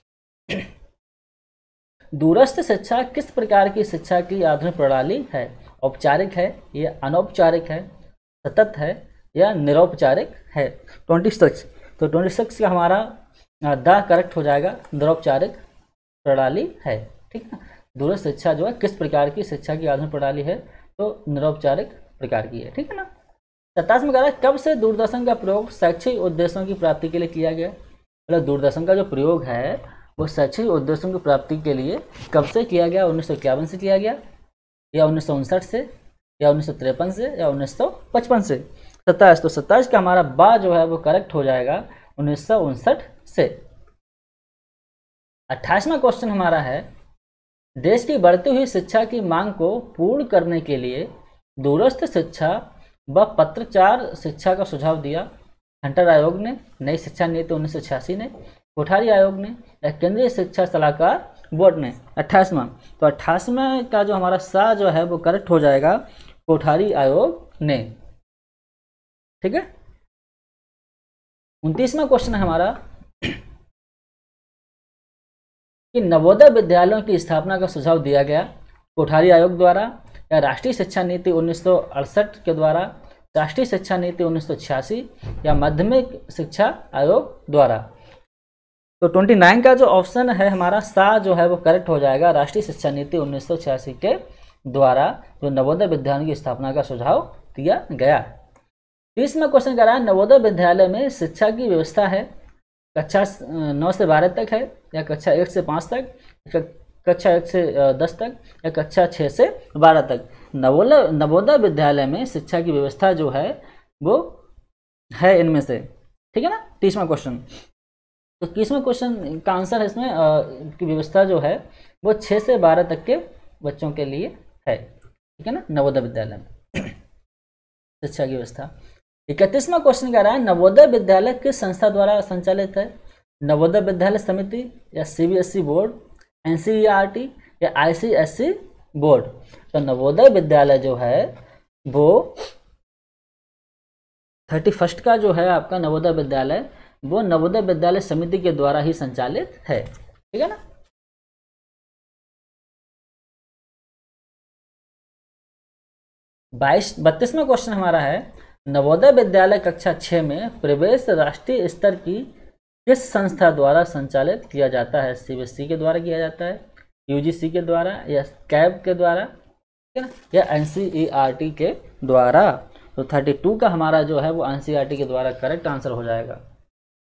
दूरस्थ शिक्षा किस प्रकार की शिक्षा की आधुनिक प्रणाली है। औपचारिक है, या अनौपचारिक है, सतत है, या निरौपचारिक है। ट्वेंटी सिक्स, तो ट्वेंटी सिक्स का हमारा द करेक्ट हो जाएगा, निरौपचारिक प्रणाली है, ठीक है। दूरस्थ शिक्षा जो है किस प्रकार की शिक्षा की आधुनिक प्रणाली है, तो निरौपचारिक प्रकार की है, ठीक है ना। सत्ताईस में कह रहा है, कब से दूरदर्शन का प्रयोग शैक्षिक उद्देश्यों की प्राप्ति के लिए किया गया। मतलब दूरदर्शन का जो प्रयोग है वो शैक्षिक उद्देश्यों की प्राप्ति के लिए कब से किया गया। उन्नीस सौ इक्यावन से किया गया, या उन्नीस सौ उनसठ से, या उन्नीस सौ तिरपन से, या उन्नीस सौ पचपन से। सत्ताईस, तो सत्ताईस का हमारा बा जो है वो करेक्ट हो जाएगा, उन्नीस सौ उनसठ से। अट्ठाईसवां क्वेश्चन हमारा है, देश की बढ़ती हुई शिक्षा की मांग को पूर्ण करने के लिए दूरस्थ शिक्षा व पत्रचार शिक्षा का सुझाव दिया। हंटर आयोग ने, नई शिक्षा नीति उन्नीस सौ छियासी ने, कोठारी आयोग ने, या केंद्रीय शिक्षा सलाहकार बोर्ड ने। अट्ठाईसवां, तो अट्ठाईसवां का जो हमारा सा जो है वो करेक्ट हो जाएगा, कोठारी आयोग ने, ठीक है। उनतीसवां क्वेश्चन है हमारा कि नवोदय विद्यालयों की स्थापना का सुझाव दिया गया कोठारी आयोग द्वारा, या राष्ट्रीय शिक्षा नीति उन्नीस सौ अड़सठ के द्वारा, राष्ट्रीय शिक्षा नीति उन्नीस सौ छियासी, या माध्यमिक शिक्षा आयोग द्वारा। तो उनतीस का जो ऑप्शन है हमारा सा जो है वो करेक्ट हो जाएगा, राष्ट्रीय शिक्षा नीति उन्नीस सौ छियासी के द्वारा जो नवोदय विद्यालयों की स्थापना का सुझाव दिया गया। तीसवां क्वेश्चन कह रहा है, नवोदय विद्यालय में शिक्षा की व्यवस्था है, कक्षा नौ से बारह तक है, या कक्षा एक से पाँच तक, कक्षा एक से दस तक, या कक्षा छः से बारह तक। नवोदय नवोदय विद्यालय में शिक्षा की व्यवस्था जो है वो है इनमें से, ठीक है ना। तीसवां क्वेश्चन, तो तीसवें क्वेश्चन का आंसर है इसमें की व्यवस्था जो है वो छः से बारह तक के बच्चों के लिए है, ठीक है ना, नवोदय विद्यालय में शिक्षा की व्यवस्था। इकतीसवां क्वेश्चन कह रहा है, नवोदय विद्यालय किस संस्था द्वारा संचालित है। नवोदय विद्यालय समिति, या सीबीएसई बोर्ड, एनसीईआरटी, या आईसीएसई बोर्ड। तो नवोदय विद्यालय जो है वो थर्टी फर्स्ट का जो है आपका नवोदय विद्यालय वो नवोदय विद्यालय समिति के द्वारा ही संचालित है, ठीक है ना। बाईस बत्तीसवां क्वेश्चन हमारा है, नवोदय विद्यालय कक्षा छः में प्रवेश राष्ट्रीय स्तर की किस संस्था द्वारा संचालित किया जाता है। सीबीएसई के द्वारा किया जाता है, यूजीसी के द्वारा, या कैब के द्वारा, ठीक है ना, या एनसीईआरटी के द्वारा। तो बत्तीस का हमारा जो है वो एनसीईआरटी के द्वारा करेक्ट आंसर हो जाएगा,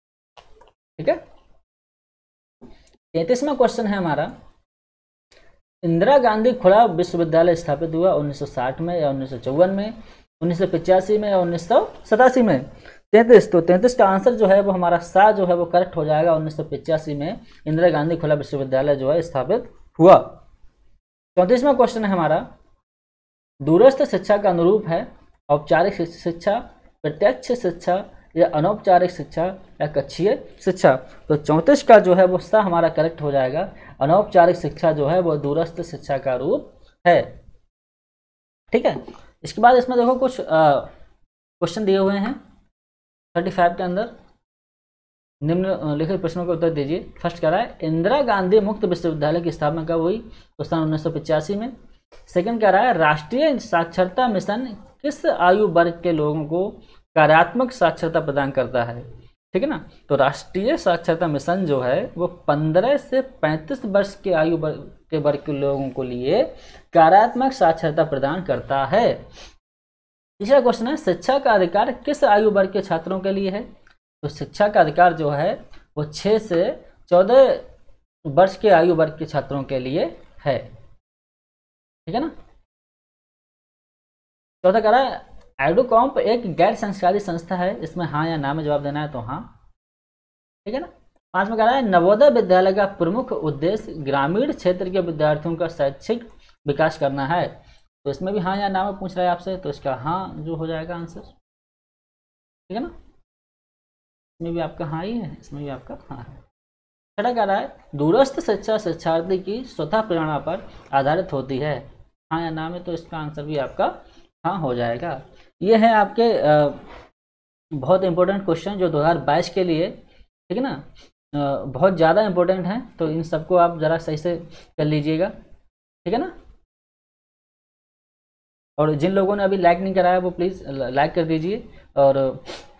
ठीक है। तैंतीसवां क्वेश्चन है हमारा, इंदिरा गांधी खुला विश्वविद्यालय स्थापित हुआ उन्नीस सौ साठ में या उन्नीस सौ चौवन में, उन्नीस सौ पचासी में या उन्नीस सौ सतासी में? तैंतीस। तो तैंतीस का आंसर जो है वो हमारा सा जो है वो करेक्ट हो जाएगा। उन्नीस सौ पचासी में इंदिरा गांधी खुला विश्वविद्यालय जो है स्थापित हुआ। चौंतीसवां क्वेश्चन है हमारा, दूरस्थ शिक्षा का अनुरूप है औपचारिक शिक्षा, प्रत्यक्ष शिक्षा या अनौपचारिक शिक्षा या कक्षीय शिक्षा? तो चौंतीस का जो है वो सा हमारा करेक्ट हो जाएगा। अनौपचारिक शिक्षा जो है वो दूरस्थ शिक्षा का रूप है। ठीक है, इसके बाद इसमें देखो कुछ क्वेश्चन दिए हुए हैं पैंतीस के अंदर। निम्नलिखित प्रश्नों का उत्तर दीजिए। फर्स्ट कह रहा है इंदिरा गांधी मुक्त विश्वविद्यालय की स्थापना कब हुई? तो सन उन्नीस सौ पचासी में। सेकंड कह रहा है राष्ट्रीय साक्षरता मिशन किस आयु वर्ग के लोगों को कार्यात्मक साक्षरता प्रदान करता है? ठीक है ना, तो राष्ट्रीय साक्षरता मिशन जो है वो पंद्रह से पैंतीस वर्ष के आयु वर्ग के वर्ग के लोगों को लिए कार्यात्मक साक्षरता प्रदान करता है। तीसरा क्वेश्चन है शिक्षा का अधिकार किस आयु वर्ग के छात्रों के लिए है? तो शिक्षा का अधिकार जो है वो छः से चौदह वर्ष के आयु वर्ग के छात्रों के लिए है। ठीक है ना। चौथा कह रहा है एडुकॉम्प एक गैर संस्कारी संस्था है, इसमें हाँ या ना में जवाब देना है तो हाँ। ठीक है ना। पांच में कह रहा है नवोदय विद्यालय का प्रमुख उद्देश्य ग्रामीण क्षेत्र के विद्यार्थियों का शैक्षिक विकास करना है, तो इसमें भी हाँ या ना में पूछ रहा है आपसे, तो इसका हाँ जो हो जाएगा आंसर। ठीक है ना, इसमें भी आपका हाँ ही है, इसमें भी आपका हाँ है। छठा कह रहा है दूरस्थ शिक्षा शिक्षार्थी की स्वतः प्रेरणा पर आधारित होती है, हाँ या ना में, तो इसका आंसर भी आपका हाँ हो जाएगा। ये है आपके आ, बहुत इंपॉर्टेंट क्वेश्चन जो दो हज़ार बाईस के लिए, ठीक है ना, आ, बहुत ज़्यादा इंपॉर्टेंट हैं, तो इन सबको आप ज़रा सही से कर लीजिएगा। ठीक है ना। और जिन लोगों ने अभी लाइक नहीं कराया वो प्लीज़ लाइक कर दीजिए, और